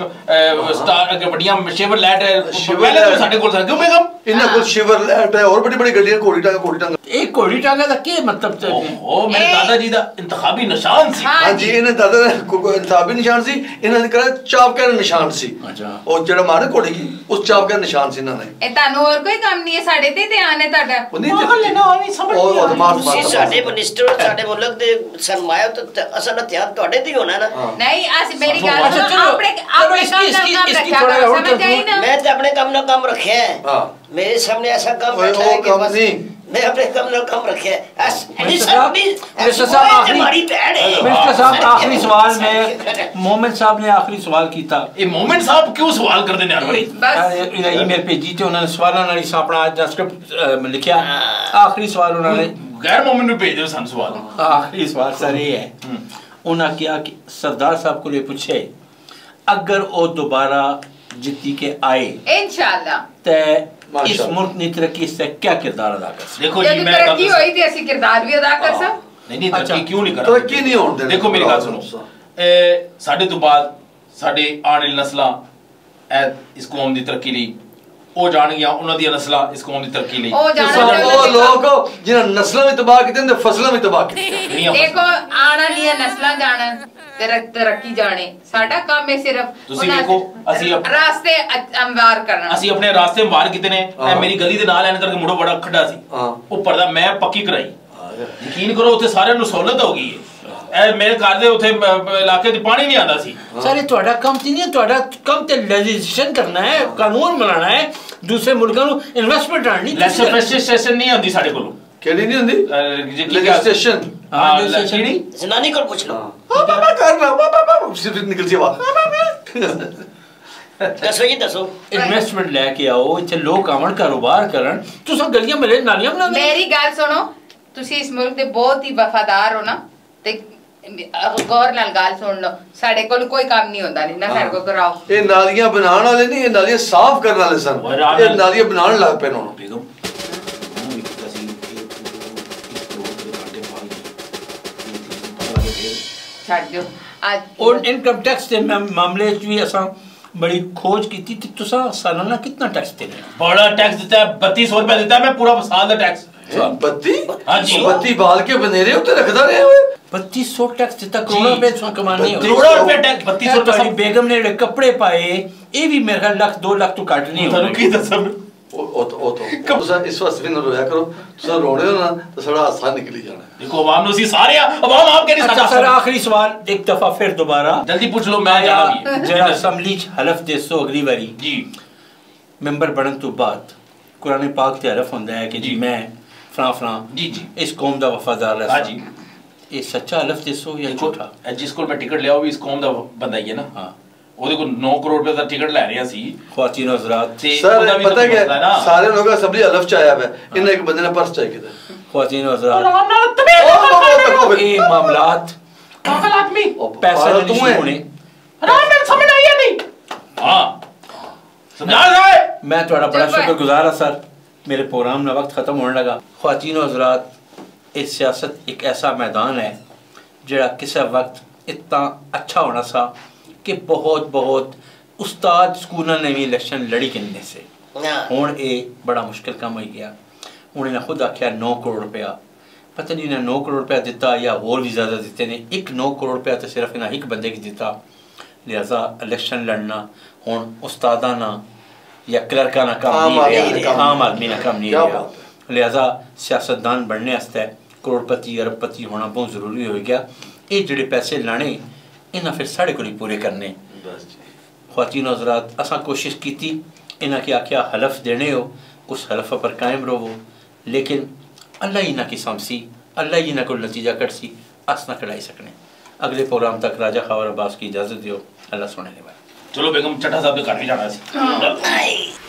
ਸਟਾਰ ਵੱਡੀਆਂ ਸ਼ਿਵਰ ਲੈਟ ਪਹਿਲੇ ਤੋਂ ਸਾਡੇ ਕੋਲ ਕਿਉਂ ਬੇਗਮ इन्हें कुछ शिवर लैट है और बड़ी बड़ी गड्डियां कोड़ी टांगा कोड़ी टांगा। ਇਹ ਕੋੜੀ ਟਾਂਗਾ ਦਾ ਕੀ ਮਤਲਬ ਤੇ ओ मेरे दादाजी दा इंतखाबी निशान सी। हां जी इन्हें दादा को इंतखाबी निशान सी, इन्हें करा चाप का निशान सी। अच्छा और जेड़ा मारे कोड़ी उस चाप का निशान सी इन्होंने। ਇਹ ਤੁਹਾਨੂੰ ਹੋਰ ਕੋਈ ਕੰਮ ਨਹੀਂ ਹੈ, ਸਾਡੇ ਤੇ ਧਿਆਨ ਹੈ ਤੁਹਾਡਾ। पागल है ना, नहीं समझ और और मार ਤੁਸੀਂ मार ਸਾਡੇ ਮਿਨਿਸਟਰ ਸਾਡੇ ਮੁਲਕ ਦੇ ਸਰਮਾਇਆ ਤਾਂ ਅਸਲ ਧਿਆਨ ਤੁਹਾਡੇ ਤੇ ਹੀ ਹੋਣਾ ਨਾ। नहीं आज मेरी गल अच्छा, सुनो, चलो, अपने चलो, अपने इसकी- काम इसकी- काम इसकी रखा थोड़ा करो, और समझ आई ना। मैं तो अपने काम ना काम रखे है, हां मेरे सामने ऐसा काम ओए, रखा वो है कि काम बस नहीं। मैं अपने काम ना काम रखे है। मिस्टर साहब, मिस्टर साहब, आखिरी- हमारी बहन है। मिस्टर साहब आखिरी सवाल में मोहम्मद साहब ने आखिरी सवाल किया। ਇਹ ਮੂਮੈਂਟ ਸਾਹਿਬ ਕਿਉਂ ਸਵਾਲ ਕਰਦੇ ਨੇ ਹਰ ਵਾਰੀ बस ईमेल भेजी तो उन्होंने सवालों ਨਾਲ ਹੀ ਆਪਣਾ ਅੱਜ ਸਕ੍ਰਿਪਟ ਲਿਖਿਆ। ਆਖਰੀ ਸਵਾਲ ਉਹਨਾਂ ਨੇ ਗੈਰ ਮੂਮੈਂਟ ਨੂੰ ਭੇਜ ਦਿਓ ਸਾਨੂੰ ਸਵਾਲ। ਆਖਰੀ ਸਵਾਲ ਸਰ ਇਹ ਹੈ, ਉਹਨਾਂ ਕਿਹਾ ਕਿ ਸਰਦਾਰ ਸਾਹਿਬ ਕੋਲੇ ਪੁੱਛੇ अगर वो दोबारा जीती के आए इंशाल्लाह तो इस मुल्क ने तरक्की से क्या किरदार अदा कर सकते? देखो जी जब मैं तरक्की होई थी ਅਸੀਂ किरदार भी अदा कर सक। नहीं नहीं तरक्की क्यों नहीं कर तरक्की नहीं होने देनी। देखो मेरी गल सुनो, ਸਾਡੇ ਤੋਂ ਬਾਅਦ ਸਾਡੇ ਆਉਣ ਵਾਲੀ ਨਸਲਾਂ ਇਸ ਕੌਮ ਦੀ ਤਰੱਕੀ ਲਈ ਉਹ ਜਾਣਗੀਆਂ, ਉਹਨਾਂ ਦੀਆਂ ਨਸਲਾਂ ਇਸ ਕੌਮ ਦੀ ਤਰੱਕੀ ਲਈ ਉਹ ਜਾਣਗੇ। ਉਹ ਲੋਕ ਜਿਨ੍ਹਾਂ ਨਸਲਾਂ ਵੀ ਤਬਾਹ ਕੀਤੀਆਂ ਤੇ ਫਸਲਾਂ ਵੀ ਤਬਾਹ ਕੀਤੀਆਂ। देखो आना नहीं है नस्लां जाना तरक तरक्की जाने, साडा काम है सिर्फ ਤੁਸੀਂ ਵੇਖੋ ਅਸੀਂ ਅਪ- रास्ते अंवार करना। ਅਸੀਂ ਆਪਣੇ ਰਾਸਤੇ ਵਾਰ ਕੀਤੇ ਨੇ। ਇਹ ਮੇਰੀ ਗਲੀ ਦੇ ਨਾਲ ਐਨ ਕਰਕੇ ਮੁੜੋ ਬੜਾ ਖੱਡਾ ਸੀ, ਉੱਪਰ ਦਾ ਮੈਂ ਪੱਕੀ ਕਰਾਈ। ਯਕੀਨ ਕਰੋ ਉੱਥੇ ਸਾਰਿਆਂ ਨੂੰ ਸਹੂਲਤ ਹੋ ਗਈ ਹੈ। ਇਹ ਮੇਰੇ ਘਰ ਦੇ ਉੱਥੇ ਇਲਾਕੇ 'ਚ ਪਾਣੀ ਨਹੀਂ ਆਉਂਦਾ ਸੀ। सारे ਤੁਹਾਡਾ ਕੰਮ ਤੇ ਨਹੀਂ, ਤੁਹਾਡਾ ਕੰਮ ਤੇ ਲੈਜਿਸਲੇਸ਼ਨ ਕਰਨਾ ਹੈ, ਕਾਨੂੰਨ ਬਣਾਉਣਾ ਹੈ, ਦੂਸਰੇ ਮੁਲਕਾਂ ਨੂੰ ਇਨਵੈਸਟਮੈਂਟ ਆਣੀ। ਲੈਜਿਸਲੇਸ਼ਨ ਨਹੀਂ ਆਉਂਦੀ ਸਾਡੇ ਕੋਲੋਂ। ਕਿਹੜੀ ਨਹੀਂ ਹੁੰਦੀ ਲੈਜਿਸਲੇਸ਼ਨ? ਹਾਂ ਹਾਂ ਲੈਜਿਸਲੇਸ਼ਨ ਨਹੀਂ जनानी को पूछ लो। हां पापा करना पापा पापा सिर्फ निकल सी आवाज। दसो जी दसो। ਇਨਵੈਸਟਮੈਂਟ ਲੈ ਕੇ ਆਓ, ਇੱਥੇ ਲੋਕ ਆਵਣ ਕਾਰੋਬਾਰ ਕਰਨ, ਤੁਸੀਂ ਗਲੀਆਂ ਮਹੱਲੇ ਨਾਲੀਆਂ ਬਣਾ ਦਿਓ। मेरी गल सुनो, ਤੁਸੀਂ ਇਸ ਮੁਲਕ ਦੇ ਬਹੁਤ ਹੀ ਵਫਾਦਾਰ ਹੋ ਨਾ, ਤੇ ਗੌਰ ਨਾਲ ਗੱਲ ਸੁਣ ਲਓ, ਸਾਡੇ ਕੋਲ ਕੋਈ ਕੰਮ ਨਹੀਂ ਹੁੰਦਾ ਨਹੀਂ ਨਾ, ਸਾਡੇ ਕੋਲ ਕਰਾਓ। ਇਹ ਨਾਲੀਆਂ ਬਣਾਉਣ ਵਾਲੇ ਨਹੀਂ, ਇਹ ਨਾਲੀਆਂ ਸਾਫ਼ ਕਰਨ ਵਾਲੇ ਸਨ। ਇਹ ਨਾਲੀਆਂ ਬਣਾਉਣ ਲੱਗ ਪਏ ਹੁਣ। ਬੇਗਮ ਛੱਡ ਦਿਓ ਅੱਜ और इनकम टैक्स के मामले च भी असां बड़ी खोज की थी। तुसा सालाना कितना टैक्स देना? बड़ा टैक्स देता है, बत्तीस सौ रुपया देता है मैं पूरा साल का टैक्स। बत्ती हाँ जी। बत्ती बाल के बनेरे उत्ते रखदा रहे हुए बत्तीस सौ टैक्स देता, करोड़ों रुपए तुसा कमाने हो। करोड़ों रुपए टैक्स, बत्तीस सौ रुपया। बेगम ने जेड़े कपड़े पाए ये भी मेरे ख्याल लाख दो लाख तो घट नहीं ਤੁਹਾਨੂੰ होने। ਕੀ ਦੱਸਾਂ ਉਹ ਉਹ ਤੋਂ ਤੁਸੀਂ ਇਸ ਵਾਸਤੇ ਨਾ ਰੋਇਆ ਕਰੋ ਤੁਸੀਂ ਰੋਣੇ ਹੋ ਨਾ ਤਾਂ ਸਾਡਾ ਹਾਸਾ ਨਿਕਲੀ ਜਾਣਾ देखो अवाम ਨੂੰ ਅਸੀਂ ਸਾਰੇ ਆ अवाम ਆਪ ਕਹਿੰਦੇ अच्छा सर आखिरी सवाल एक दफा फिर दोबारा जल्दी पूछ लो मैं जाना भी है जरा असम्बली च हलफ देसो अगली बारी जी मेंबर बनन तो बाद कुरान पाक ते हलफ होंदा है कि जी मैं फलां फलां जी जी इस कौम दा वफादार है हां जी ये सच्चा हलफ देसो या झूठा जिस को मैं टिकट लिया वो भी इस कौम दा बंदा ही है ना हां ਉਹਦੇ ਕੋਲ नौ करोड़ रुपए ਦਾ ਟਿਕਟ ਲੈ ਰਿਹਾ ਸੀ ਖਵਾਤੀਨ ਹਜ਼ਰਾਤ ਸਰ ਪਤਾ ਕਿ ਸਾਰੇ ਲੋਕ ਅਸੈਂਬਲੀ ਹਲਫ ਚ ਆਇਆ ਹੈ ਇਹਨਾਂ ਇੱਕ ਬੰਦੇ ਨੇ ਪਰਸ ਚਾਹੀਦਾ ਖਵਾਤੀਨ ਹਜ਼ਰਾਤ आराम नाल तबे ਇਹ ਮਾਮਲਾਤ पागल आदमी पैसा नहीं होने आराम नाल समझ आई नहीं हां समझा रहे मैं ਤੁਹਾਡਾ बड़ा शुक्रगुजार हां सर मेरे प्रोग्राम का वक्त खत्म होने लगा खवातीन हज़रात ये सियासत एक ऐसा मैदान है जिहड़ा किसी वक्त इतना अच्छा होना सा कि बहुत बहुत उस्ताद स्कूलों ने भी इलेक्शन लड़ी किन्ने से हुण ये बड़ा मुश्किल काम हो गया हुण इन्हें खुद आख्या नौ करोड़ रुपया पता नहीं इन्हें नौ करोड़ रुपया दिता या होर भी ज़्यादा दिते ने एक नौ करोड़ रुपया तो सिर्फ इन्हें एक बंदे की दिता लिहाजा इलेक्शन लड़ना हुण उस्तादा ना या क्लर्का ना काम नहीं रहा आम आदमी ना काम नहीं रहा लिहाजा सियासतदान बनने वास्ते करोड़पति अरबपति होना बहुत जरूरी हो गया ये जिहड़े पैसे लाने इन्हें फिर साढ़े को पूरे करने ख्वातीन हज़रात असा कोशिश की थी इन्हें क्या क्या हलफ देने हो उस हलफ पर कायम रहो लेकिन अल्लाह ही ना की समसी अल्लाह ही ना को नतीजा कट सी अस ना कढ़ाई सकने अगले प्रोग्राम तक राजा खबर अब्बास की इजाज़त दियो अल्लाह सुने वाले चलो बेगम चट्टा साहब के घर भी जाना सी